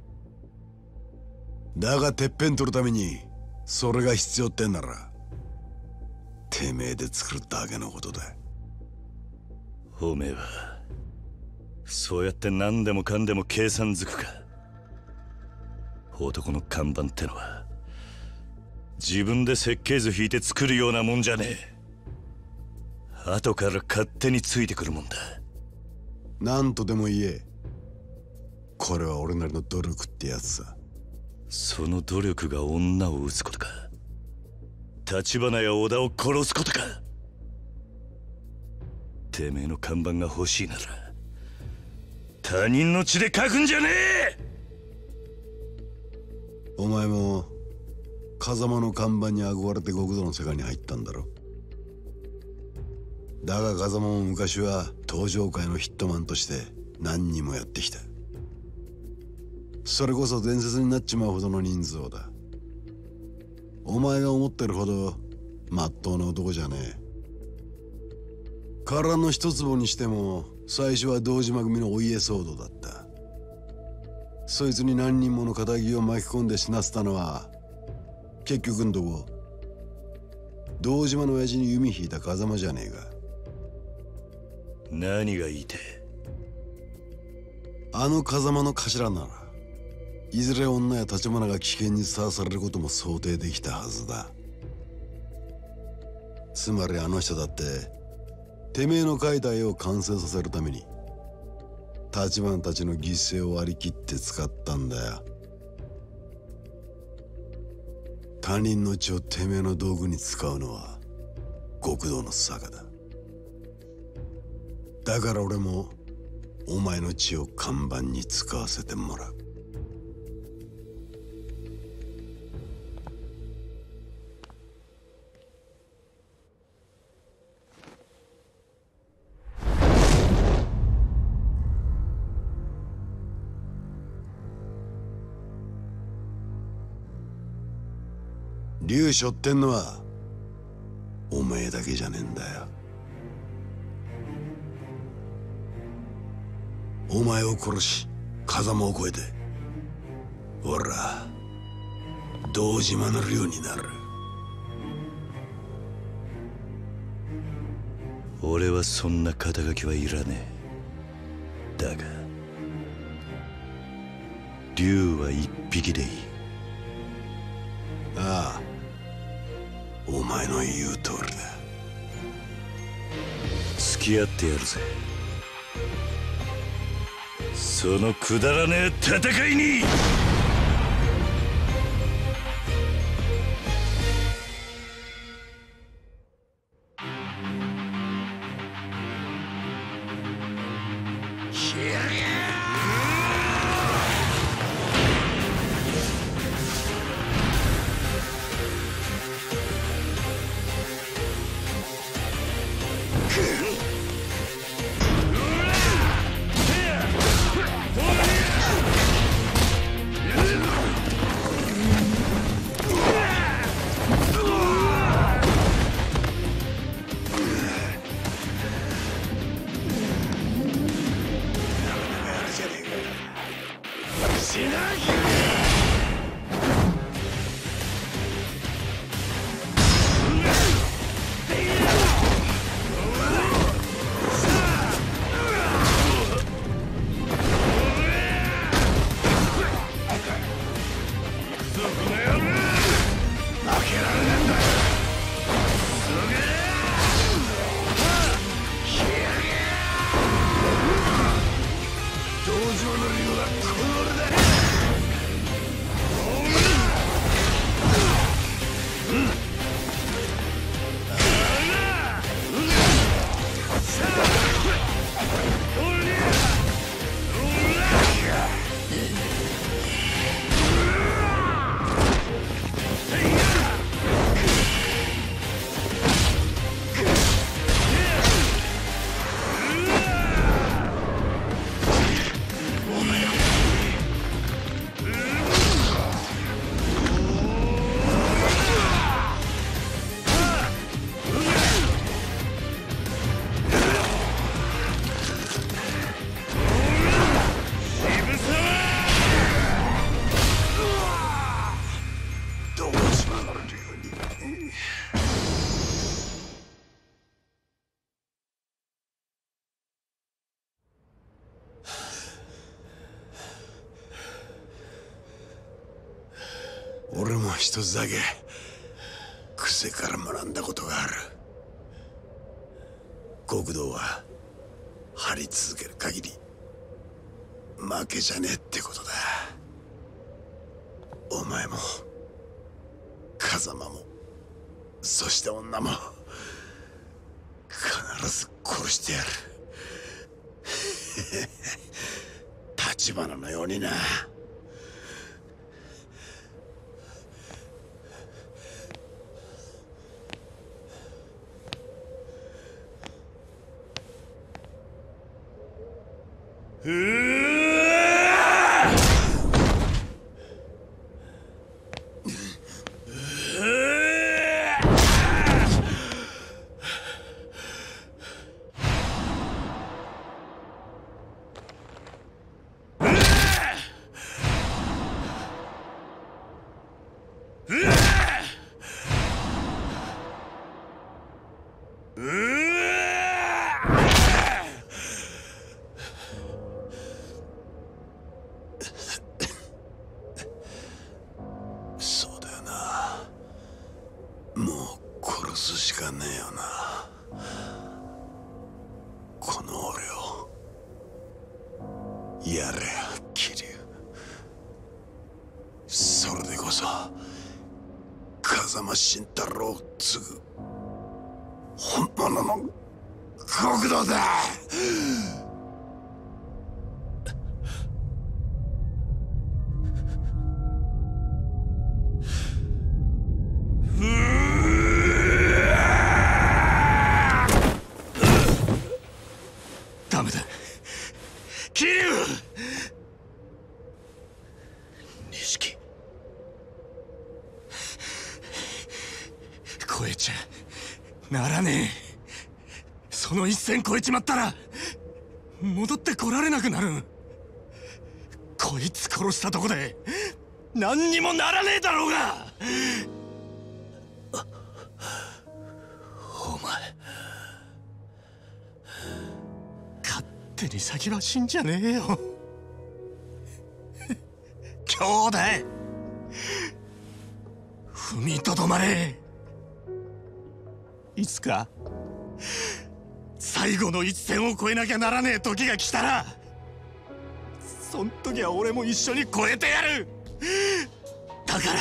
だがてっぺん取るためにそれが必要ってんならてめえで作るだけのことだ。 おめえはそうやって何でもかんでも計算づくか。男の看板ってのは自分で設計図引いて作るようなもんじゃねえ。後から勝手についてくるもんだ。 何とでも言え。これは俺なりの努力ってやつさ。 その努力が女を撃つことか。橘や織田を殺すことか。てめえの看板が欲しいなら他人の血で書くんじゃねえ。 お前も風間の看板に憧れて極道の世界に入ったんだろ。だが風間も昔は東上界のヒットマンとして何人もやってきた。それこそ伝説になっちまうほどの人数だ。お前が思ってるほどまっとうな男じゃねえ。殻の一坪にしても最初は堂島組のお家騒動だった。そいつに何人もの仇を巻き込んで死なせたのは結局んとこ堂島の親父に弓引いた風間じゃねえか。 何が言いてえ。 あの風間の頭ならいずれ女や橘が危険にさらされることも想定できたはずだ。つまりあの人だっててめえの描いた絵を完成させるために橘たちの犠牲を割り切って使ったんだよ。他人の血をてめえの道具に使うのは極道の坂だ。だから俺もお前の血を看板に使わせてもらう。竜背負ってんのはお前だけじゃねえんだよ。お前を殺し風間を越えて俺ら堂島の竜になる。 俺はそんな肩書きはいらねえ。だが竜は一匹でいい。 ああ、お前の言う通りだ。 付き合ってやるぜ。そのくだらねえ戦いに。 一つだけ癖から学んだことがある。極道は張り続ける限り負けじゃねえってことだ。お前も風間もそして女も必ず殺してやる。立花のようにな。そうだよな。もう殺すしかねえよな。この俺をやれよ桐生。それでこそ風間慎太郎を継ぐ本物の極道だ。ダメだ桐生。錦超えちゃならねえ。その一線越えちまったら戻ってこられなくなる。こいつ殺したとこで何にもならねえだろうが。お前勝手に先は死んじゃねえよ。兄弟踏みとどまれ。いつか最後の一線を越えなきゃならねえ時が来たら、そん時は俺も一緒に越えてやる。だから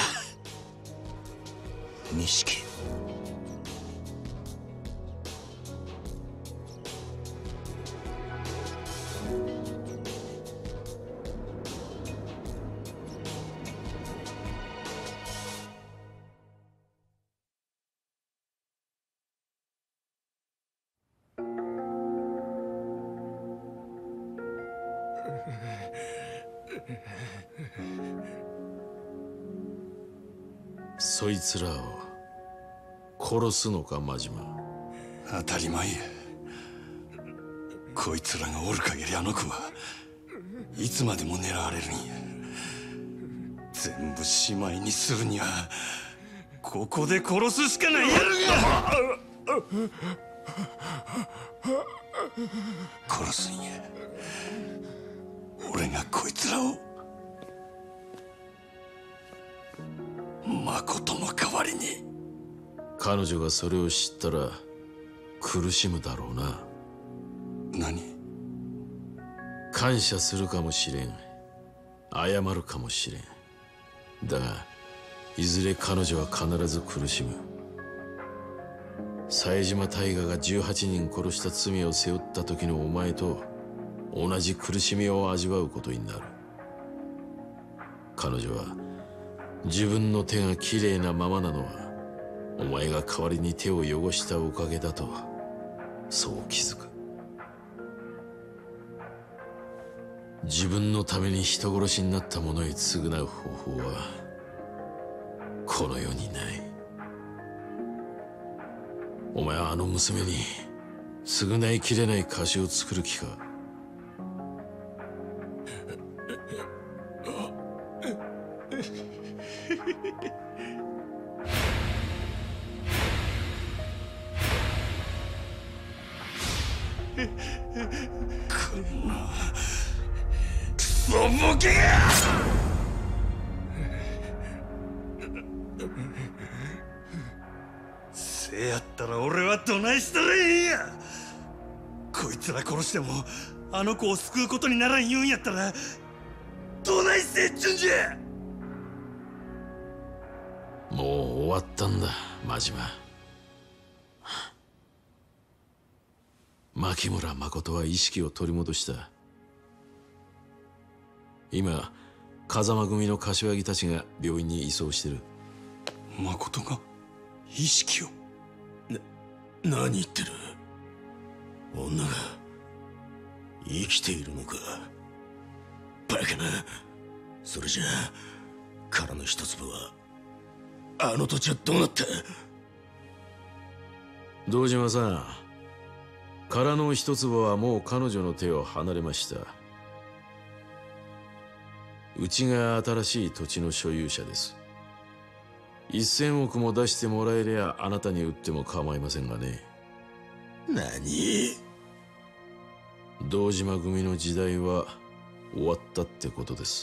錦、 そいつらを殺すのか真島。 当たり前や。こいつらがおる限りあの子はいつまでも狙われるんや。全部しまいにするにはここで殺すしかないやるが。殺すんや。俺がこいつらを誠の代わりに。 彼女がそれを知ったら苦しむだろうな。 何？ 感謝するかもしれん、謝るかもしれん。だがいずれ彼女は必ず苦しむ。冴島大河が18人殺した罪を背負った時のお前と同じ苦しみを味わうことになる。彼女は自分の手がきれいなままなのはお前が代わりに手を汚したおかげだと、そう気づく。自分のために人殺しになった者へ償う方法はこの世にない。お前はあの娘に償いきれない貸しを作る気か？ こんなクソボケが！ せやったら俺はどないしたらええんや。こいつら殺してもあの子を救うことにならん言うんやったらどないせっちゅんじゃ。 もう終わったんだ真島。牧村誠は意識を取り戻した。今風間組の柏木たちが病院に移送してる。 誠が意識を？ 何言ってる。女が生きているのか。バカな。それじゃあ殻の一粒はあの土地はどうなった？ 堂島さん、殻の一粒はもう彼女の手を離れました。うちが新しい土地の所有者です。1000億も出してもらえりゃあなたに売っても構いませんがね。 何？ 堂島組の時代は終わったってことです。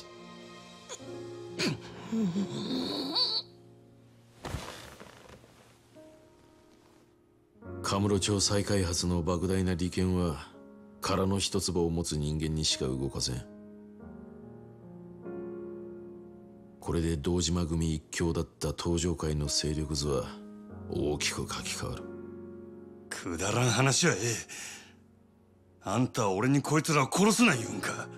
カムロ町再開発の莫大な利権は殻の一粒を持つ人間にしか動かせん。これで堂島組一強だった東上界の勢力図は大きく書き換わる。 くだらん話はええ。あんたは俺にこいつらを殺すな言うんか。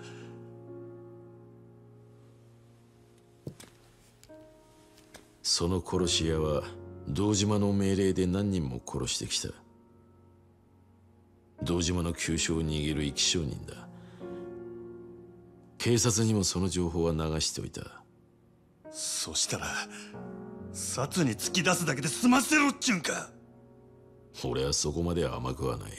その殺し屋は堂島の命令で何人も殺してきた。堂島の急所を握る生き証人だ。警察にもその情報は流しておいた。 そしたら殺に突き出すだけで済ませろっちゅうんか。 俺はそこまで甘くはない。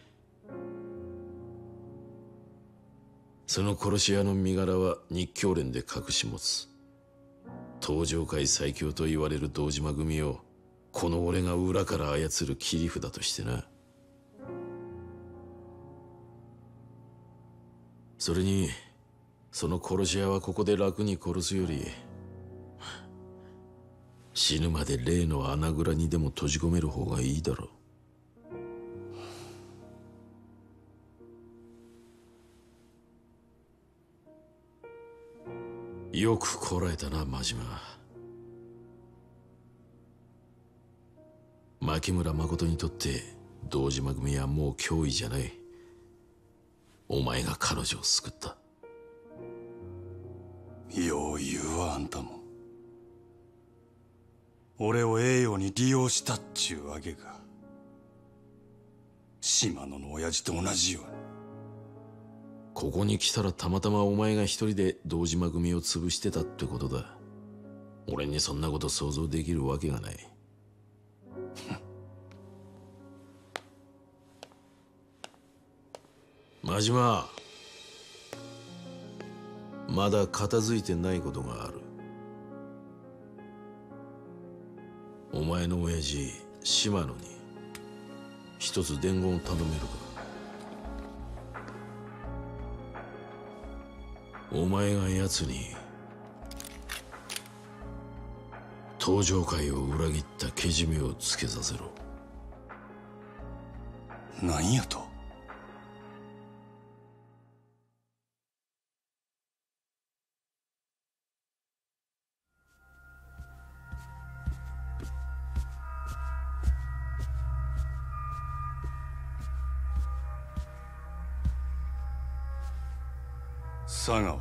その殺し屋の身柄は日教連で隠し持つ。東上界最強と言われる堂島組をこの俺が裏から操る切り札としてな。それにその殺し屋はここで楽に殺すより死ぬまで例の穴蔵にでも閉じ込める方がいいだろう。よくこらえたな真島。牧村誠にとって堂島組はもう脅威じゃない。お前が彼女を救った。 よう言うわ。あんたも俺を栄養に利用したっちゅうわけか。島野の親父と同じように。 ここに来たらたまたまお前が一人で堂島組を潰してたってことだ。俺にそんなこと想像できるわけがない。真島、まだ片付いてないことがある。お前の親父島野に一つ伝言を頼めるか。お前が奴に東上界を裏切ったけじめをつけさせろ。 何やと？佐川。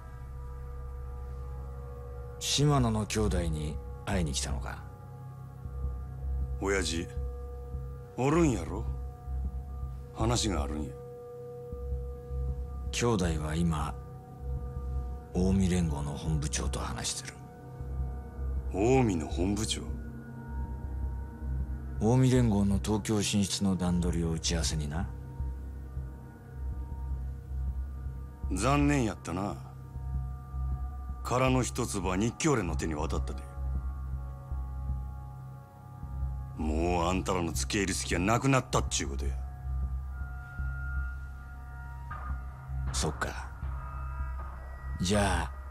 島野の兄弟に会いに来たのか。 親父おるんやろ。話があるんや。 兄弟は今近江連合の本部長と話してる。 近江の本部長？ 近江連合の東京進出の段取りを打ち合わせにな。 残念やったな。殻の一粒は日教連の手に渡ったで。もうあんたらの付け入る隙はなくなったっちゅうことや。 そっか。じゃあ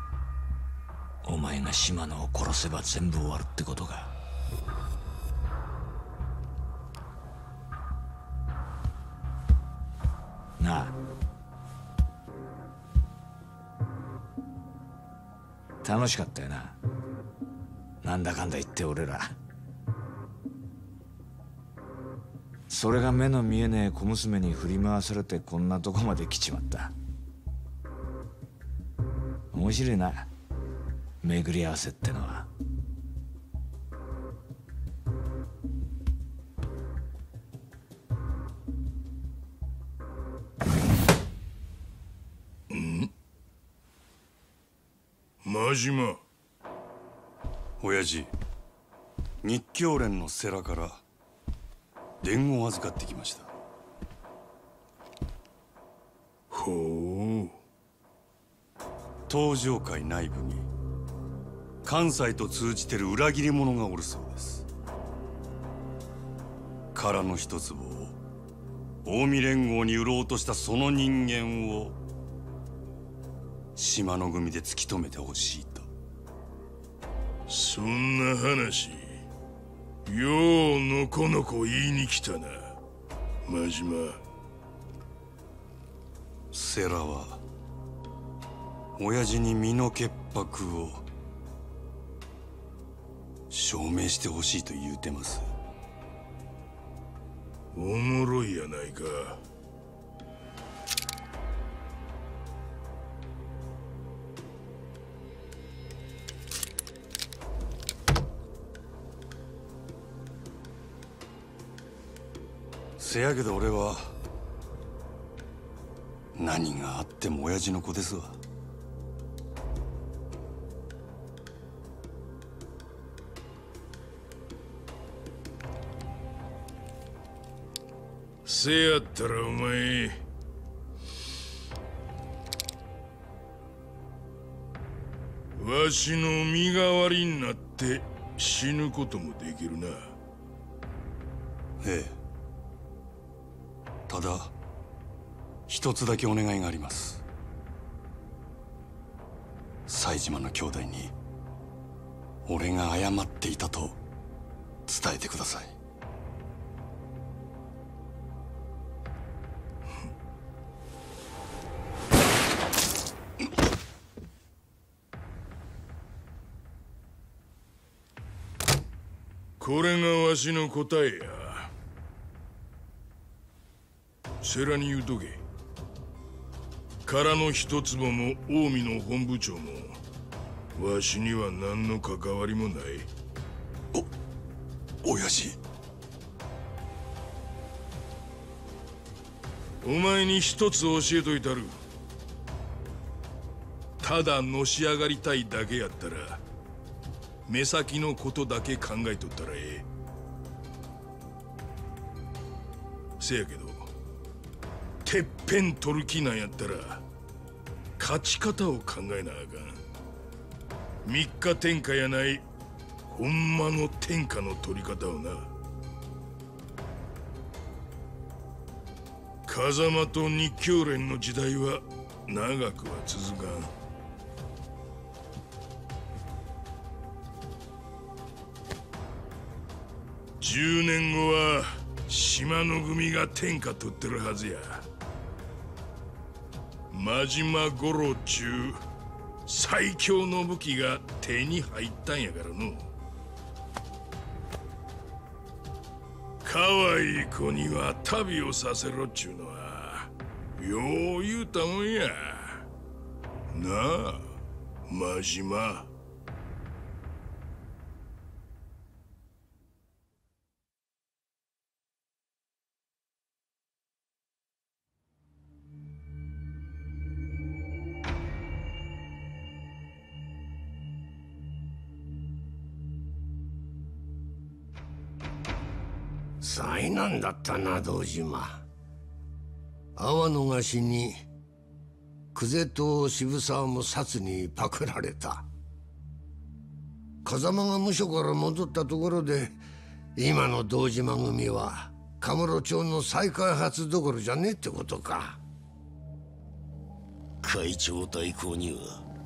お前が島野を殺せば全部終わるってことか。 なあ、楽しかったよな。なんだかんだ言って俺ら。それが目の見えねえ小娘に振り回されてこんなとこまで来ちまった。面白いな、巡り合わせってのは。 真島。親父、日教連の世良から伝言を預かってきました。 ほう。 東上会内部に関西と通じてる裏切り者がおるそうです。殻の一粒を近江連合に売ろうとしたその人間を島の組で突き止めてほしいと。 そんな話、ようのこのこ言いに来たな、真島。 世良は親父に身の潔白を証明してほしいと言うてます。 おもろいやないか。 せやけど俺は何があっても親父の子ですわ。 せやったらお前、わしの身代わりになって死ぬこともできるな。 ええ。ただ一つだけお願いがあります。西島の兄弟に俺が謝っていたと伝えてください。 これがわしの答えや。世良に言うとけ。殻の一坪も近江の本部長もわしには何の関わりもない。 親父。 お前に一つ教えといたる。ただのし上がりたいだけやったら目先のことだけ考えとったらええ。せやけどてっぺん取る気なんやったら勝ち方を考えなあかん。三日天下やないほんまの天下の取り方をな。風間と日教連の時代は長くは続かん。10年後は島の組が天下取ってるはずや。真島五郎中最強の武器が手に入ったんやからの。可愛い子には旅をさせろっちゅうのはよう言うたもんやなあ、真島。 災難だったな、堂島。阿波の菓子に久世と渋沢も薩にパクられた。風間が無所から戻ったところで今の堂島組はカムロ町の再開発どころじゃねえってことか。 会長代行には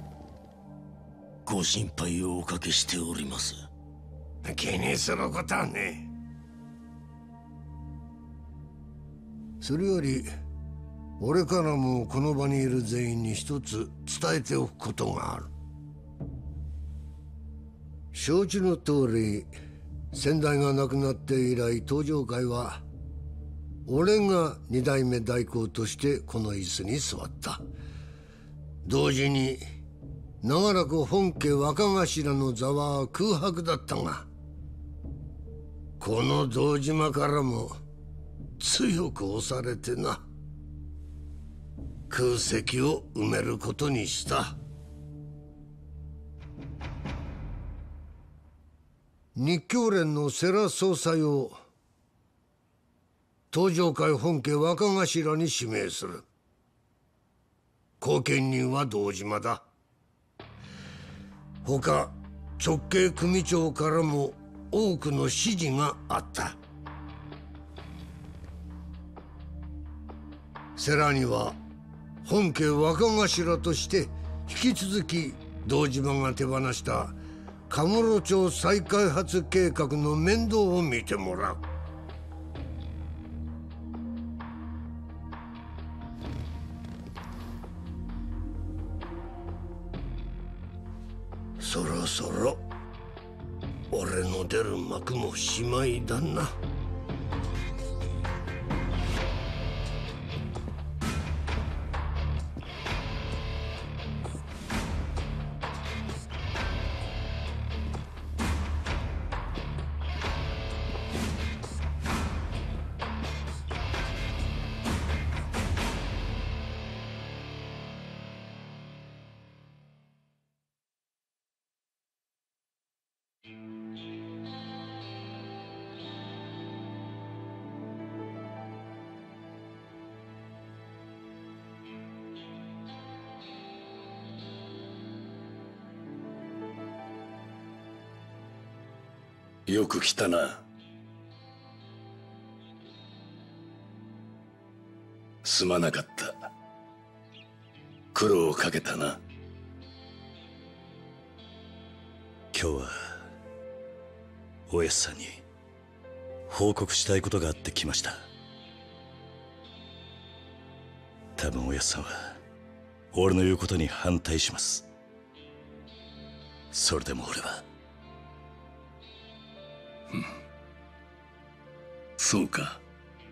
ご心配をおかけしております。 気にすることはねえ。それより俺からもこの場にいる全員に一つ伝えておくことがある。承知の通り、先代が亡くなって以来登場会は俺が二代目代行としてこの椅子に座った。同時に長らく本家若頭の座は空白だったが、この堂島からも強く押されてな、空席を埋めることにした。日教連の世良総裁を登場会本家若頭に指名する。後見人は堂島だ。他直系組長からも多くの指示があった。世良には本家若頭として引き続き堂島が手放したカムロ町再開発計画の面倒を見てもらう。そろそろ俺の出る幕もしまいだな。 よく来たな。すまなかった。苦労をかけたな。 今日はおやっさんに報告したいことがあって来ました。多分おやっさんは俺の言うことに反対します。それでも俺はそうか。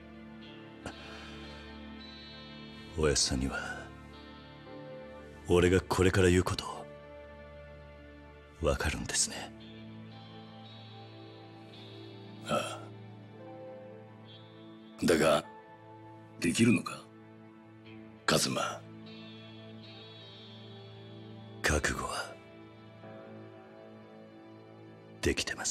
おやっさんには俺がこれから言うことわかるんですね。 ああ。だができるのか、カズマ。 覚悟はできてます。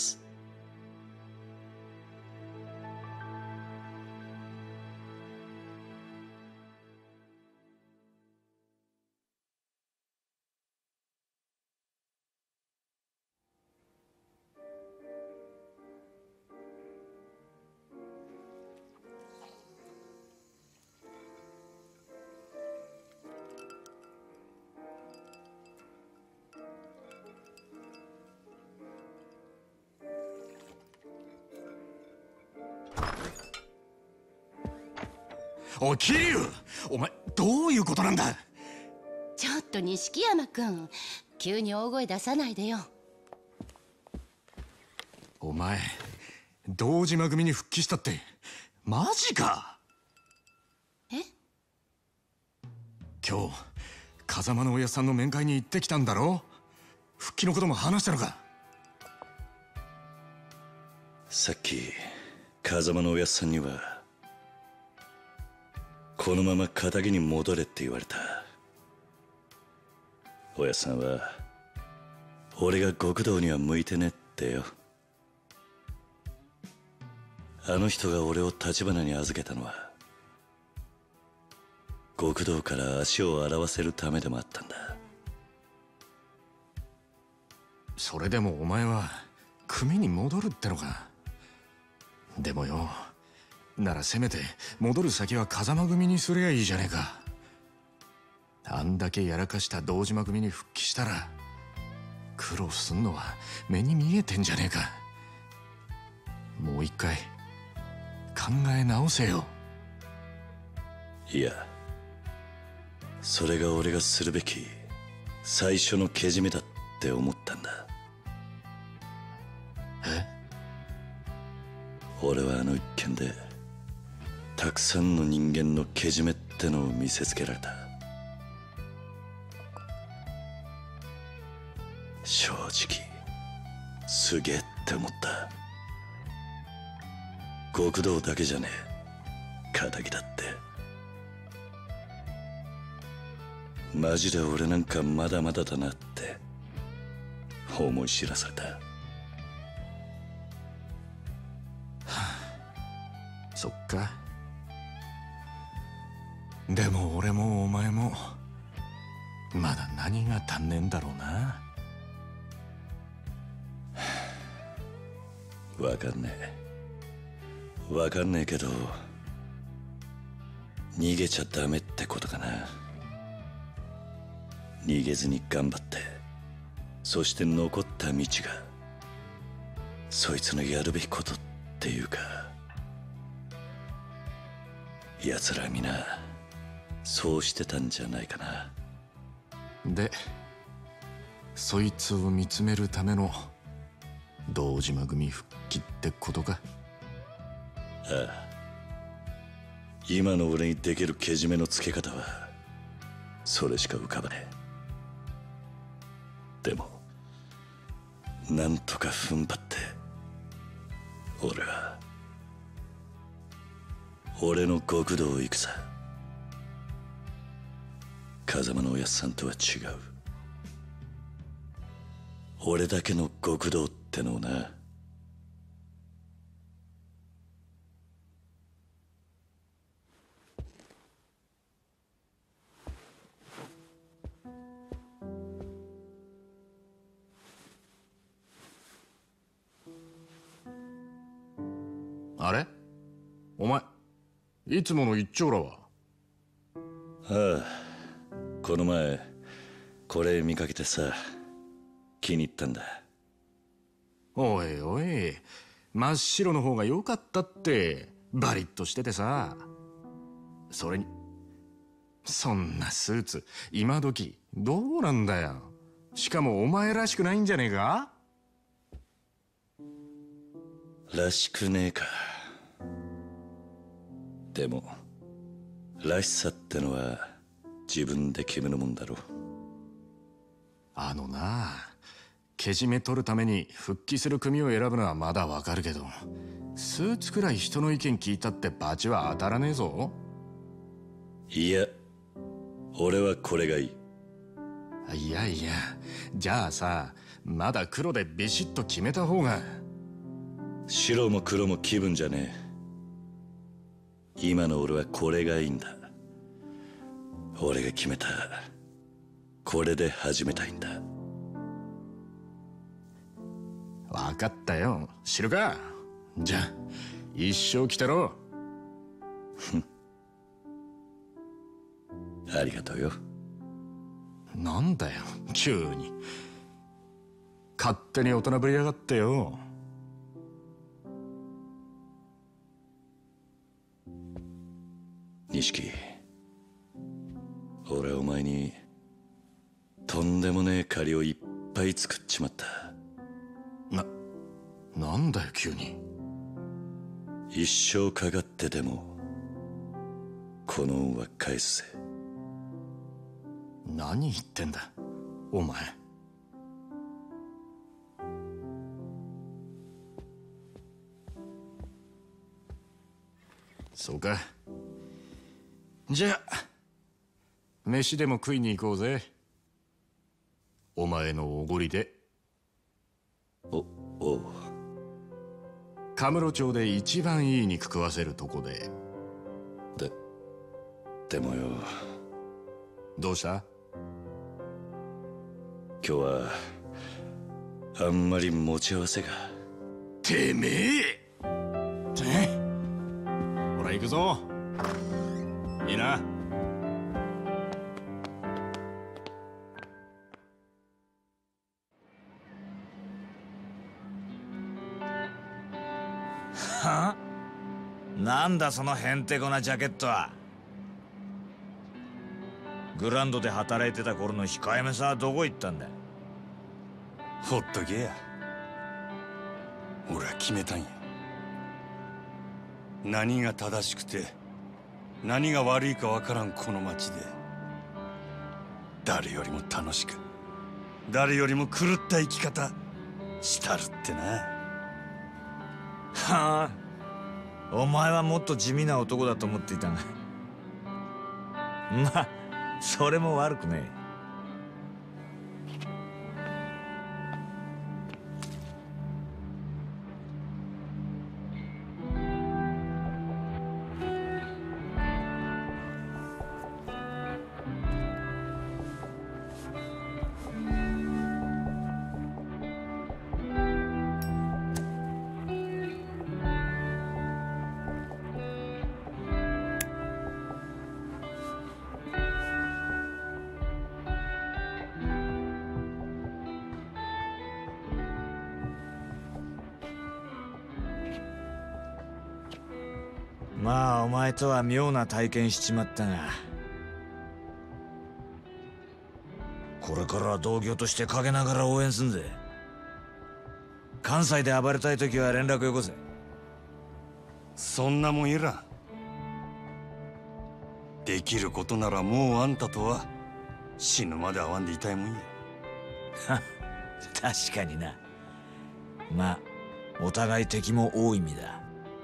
おい桐生、お前どういうことなんだ。 ちょっと錦山君、急に大声出さないでよ。 お前堂島組に復帰したってマジか。 え？ 今日風間のおやっさんの面会に行ってきたんだろ。復帰のことも話したのか。 さっき風間のおやっさんにはこのまま仇に戻れって言われた。おやっさんは俺が極道には向いてねってよ。あの人が俺を橘に預けたのは極道から足を洗わせるためでもあったんだ。 それでもお前は組に戻るってのか。でもよ、ならせめて戻る先は風間組にすりゃいいじゃねえか。あんだけやらかした堂島組に復帰したら苦労すんのは目に見えてんじゃねえか。もう一回考え直せよ。 いや、 それが俺がするべき最初のけじめだって思ったんだ。俺はあの一件でたくさんの人間のけじめってのを見せつけられた。正直すげえって思った。極道だけじゃねえ、仇だって。マジで俺なんかまだまだだなって思い知らされた。 そっか。でも俺もお前もまだ何が足んねえんだろうな。 わかんねえけど逃げちゃダメってことかな。逃げずに頑張って、そして残った道がそいつのやるべきことっていうか、奴ら皆そうしてたんじゃないかな。 でそいつを見つめるための堂島組復帰ってことか。 ああ、今の俺にできるけじめのつけ方はそれしか浮かばねえ。でもなんとか踏ん張って俺は俺の極道を行くさ。風間のおやっさんとは違う俺だけの極道ってのをな。 あれ、お前いつもの一丁羅は？ ああ、この前これ見かけてさ、気に入ったんだ。 おいおい、真っ白の方が良かったって。バリッとしててさ。それにそんなスーツ今時どうなんだよ。しかもお前らしくないんじゃねえか？ らしくねえか。でもらしさってのは自分で決めるもんだろ。 あのな、けじめ取るために復帰する組を選ぶのはまだわかるけど、スーツくらい人の意見聞いたってバチは当たらねえぞ。 いや、俺はこれがいい。 いやいや、じゃあさ、まだ黒でビシッと決めた方が。 白も黒も気分じゃねえ。今の俺はこれがいいんだ。俺が決めたこれで始めたいんだ。 分かったよ、知るか。じゃあ一生来たろ。 ありがとうよ。 なんだよ急に、勝手に大人ぶりやがってよ。 錦、俺はお前にとんでもねえ借りをいっぱい作っちまった。 なんだよ急に。 一生かかってでもこの恩は返すぜ。 何言ってんだお前。そうか。じゃあ飯でも食いに行こうぜ。お前のおごりで。 おう。 カムロ町で一番いい肉食わせるとこで。 でもよ。 どうした？ 今日はあんまり持ち合わせが。 てめえ。ほら行くぞ。いいな。 は？なんだそのへんてこなジャケットは。 グランドで働いてた頃の控えめさはどこ行ったんだ。 ほっとけや。俺は決めたんや。何が正しくて何が悪いかわからんこの町で、誰よりも楽しく、誰よりも狂った生き方したるってな。 はあ、お前はもっと地味な男だと思っていたが、まあそれも悪くねえ。まあお前とは妙な体験しちまったが、これからは同業として陰ながら応援すんぜ。関西で暴れたい時は連絡よこせ。 そんなもんいらん。できることならもうあんたとは死ぬまで会わんでいたいもんや。 確かにな。まあお互い敵も多い意味だ。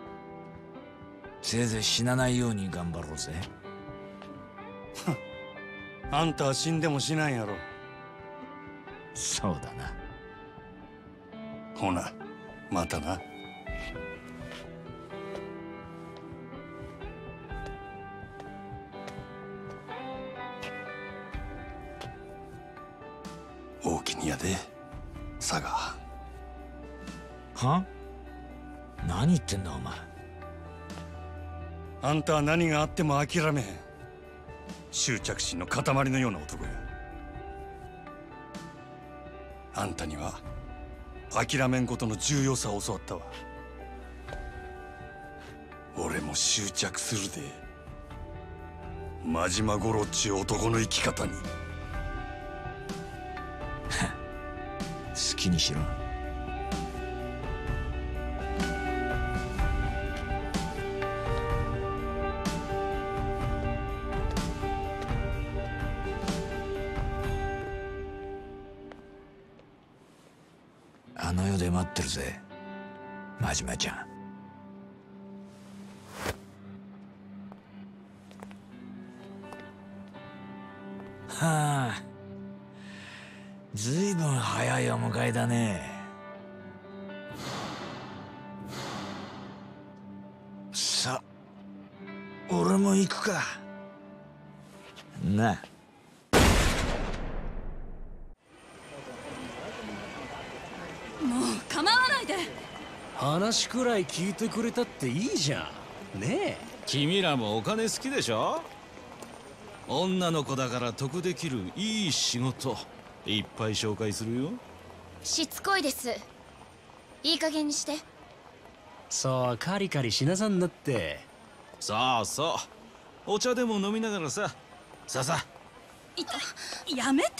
せいぜい死なないように頑張ろうぜ。 あんたは死んでも死なんやろ。 そうだな。 ほなまたな。大きにやで佐賀。 は？何言ってんだお前。 あんたは何があっても諦めへん執着心の塊のような男や。あんたには諦めんことの重要さを教わったわ。俺も執着するで、真島五郎っちゅう男の生き方に。 好きにしろ。あの世で待ってるぜ、真島ちゃん。はあ、ずいぶん早いお迎えだね。さあ、俺も行くかな。 もう構わないで。 話くらい聞いてくれたっていいじゃんねえ。 君らもお金好きでしょ。女の子だから得できるいい仕事いっぱい紹介するよ。 しつこいです。いい加減にして。 そうカリカリしなさんなって。 そうそう、お茶でも飲みながらさ。さあさあ。 やめて。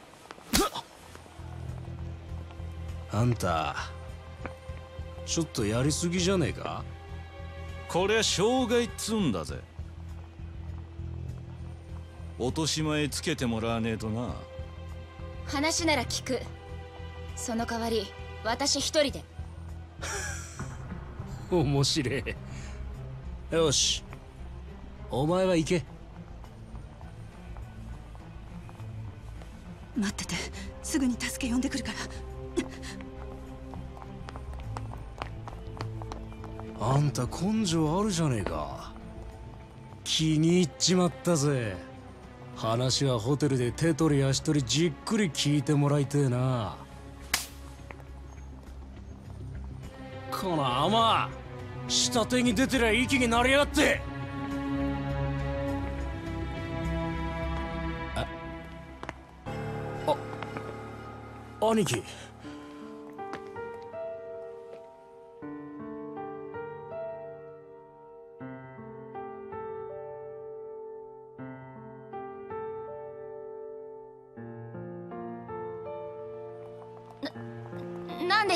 あんたちょっとやりすぎじゃねえか。 こりゃ障害っつうんだぜ。落とし前つけてもらわねえとな。 話なら聞く。その代わり私一人で。 面白え。よしお前は行け。 待ってて、すぐに助け呼んでくるから。 あんた根性あるじゃねえか。気に入っちまったぜ。話はホテルで手取り足取りじっくり聞いてもらいてえな。この甘下手に出てりゃ息になりやがって。兄貴。 んです。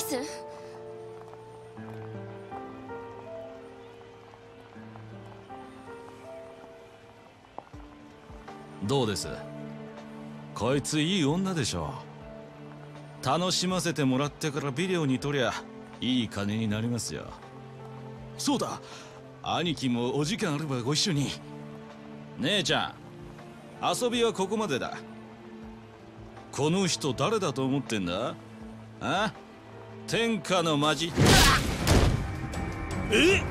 どうです？こいついい女でしょ。楽しませてもらってからビデオに撮りゃいい金になりますよ。そうだ、兄貴もお時間あればご一緒に。姉ちゃん、遊びはここまでだ。この人誰だと思ってんだ？あ？天下のマジ。え？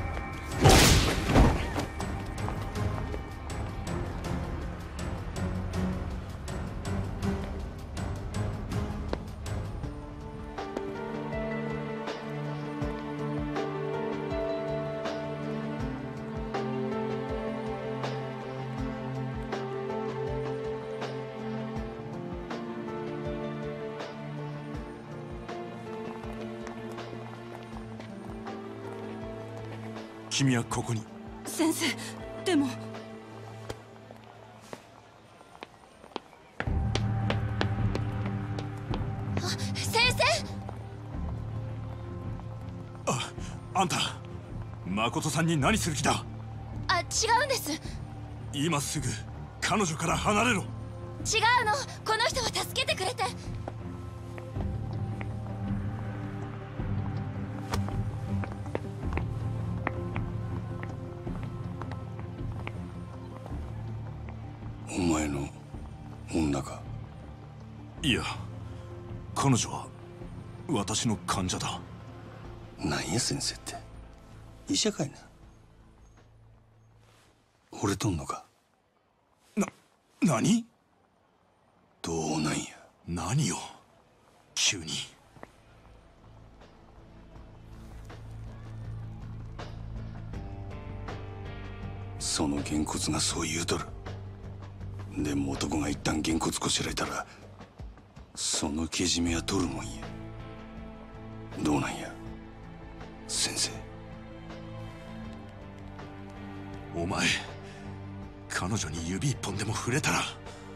君はここに。 先生、でも。 先生。 あんた誠さんに何する気だ？ あ、違うんです。 今すぐ彼女から離れろ。 違うの、この人は助けてくれて。 お前の女か？ いや、彼女は私の患者だ。 何や先生って、医者かいな。惚れとんのか？ 何？ どうなんや？ 何よ急に。 そのげんこつがそう言うとる。でも男が一旦げんこつこしらえたらそのけじめは取るもんや。どうなんや先生。 お前、彼女に指一本でも触れたら。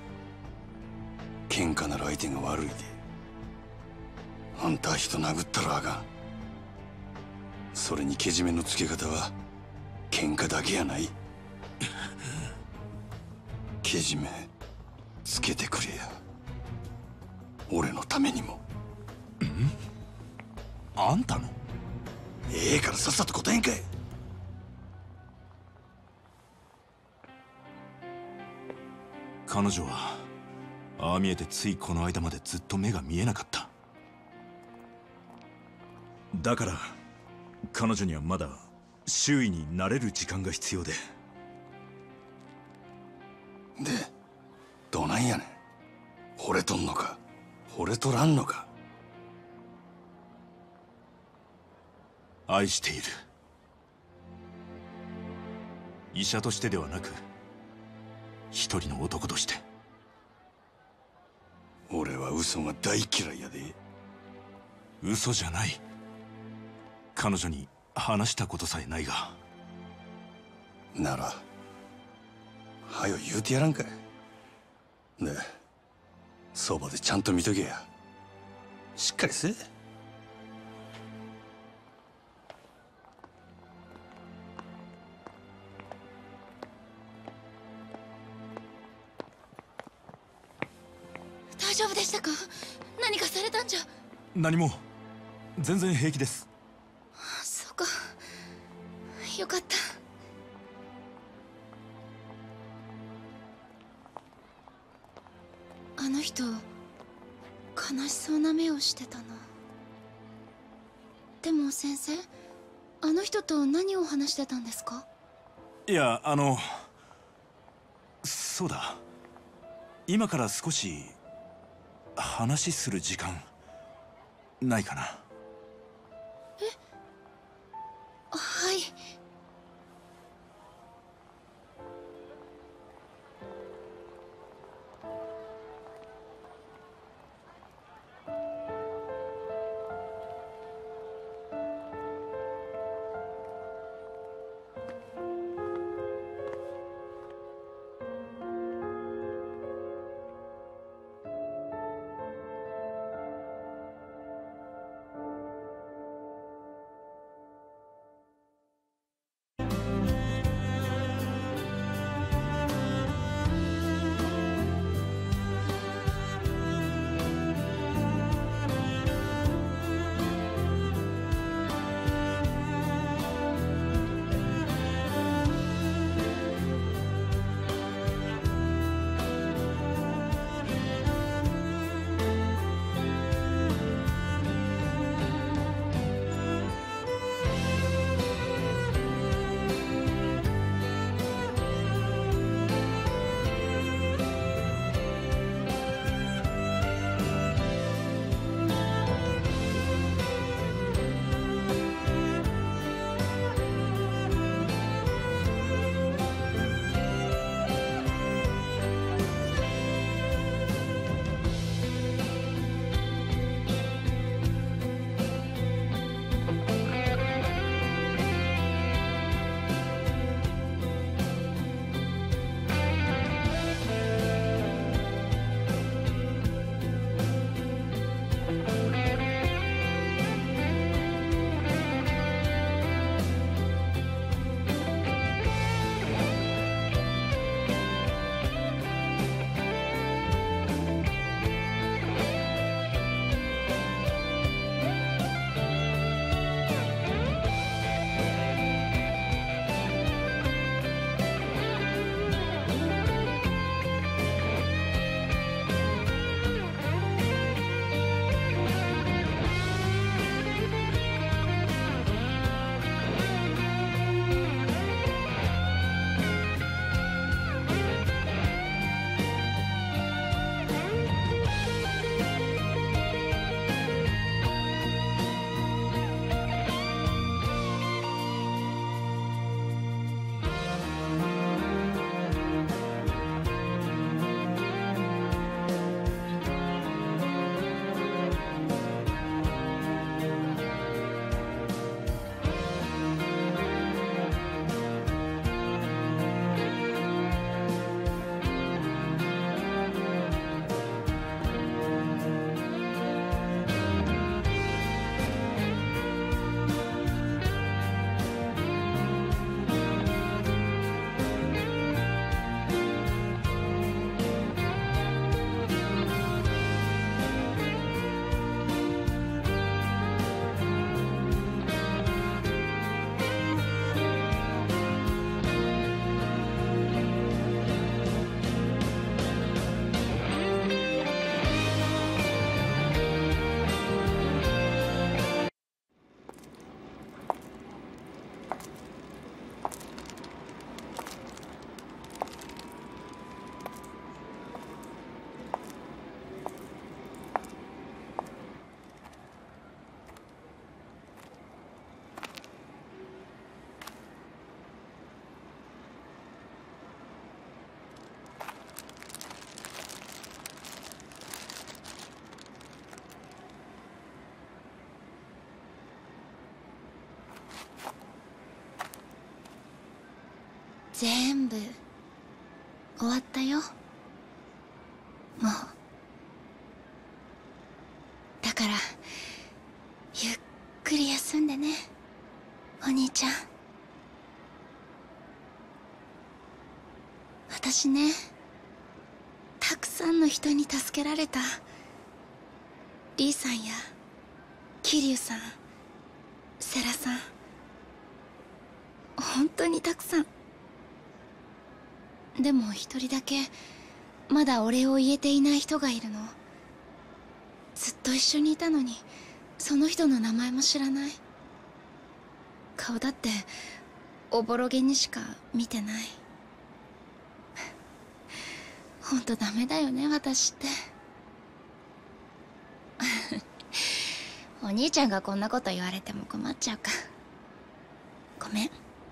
喧嘩なら相手が悪いで。あんた人殴ったらあかん。それにけじめのつけ方は喧嘩だけやない。けじめつけてくれや、俺のためにも。 あんたの？ ええからさっさと答えんかい。 彼女はああ見えてついこの間までずっと目が見えなかった。だから彼女にはまだ周囲に慣れる時間が必要で。 でどないやねん。惚れとんのか惚れとらんのか。 愛している。医者としてではなく一人の男として。 俺は嘘が大嫌いやで。 嘘じゃない。彼女に話したことさえないが。 ならはよ言うてやらんかい。でそばでちゃんと見とけや。しっかりせえ。 大丈夫でしたか？何かされたんじゃ。 何も、全然平気です。 そうか、よかった。あの人悲しそうな目をしてたな。でも先生、あの人と何を話してたんですか？ いや、そうだ、今から少し話する時間ないかな。 はい。 全部終わったよ。もうだからゆっくり休んでね、お兄ちゃん。私ね、たくさんの人に助けられた。リーさんや桐生さん、世良さん、本当にたくさん。でも一人だけまだお礼を言えていない人がいるの。ずっと一緒にいたのにその人の名前も知らない。顔だっておぼろげにしか見てない。ほんとダメだよね、私って。お兄ちゃんがこんなこと言われても困っちゃうか。ごめん。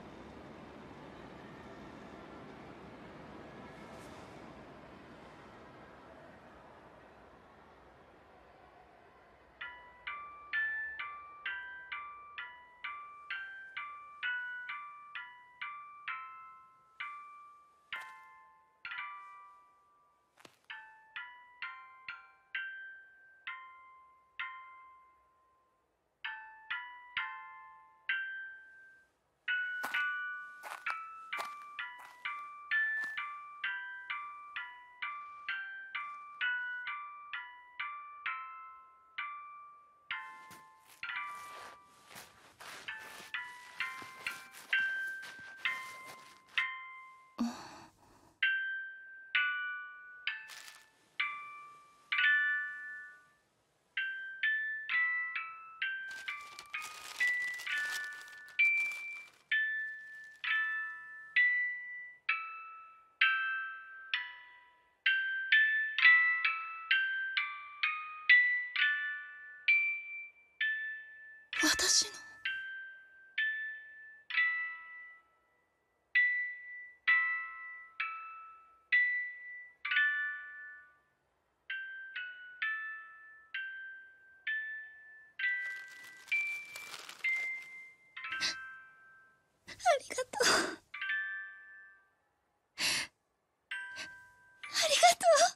私のありがとう。ありがとう。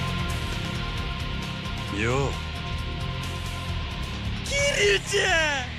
よう、 桐生ちゃん。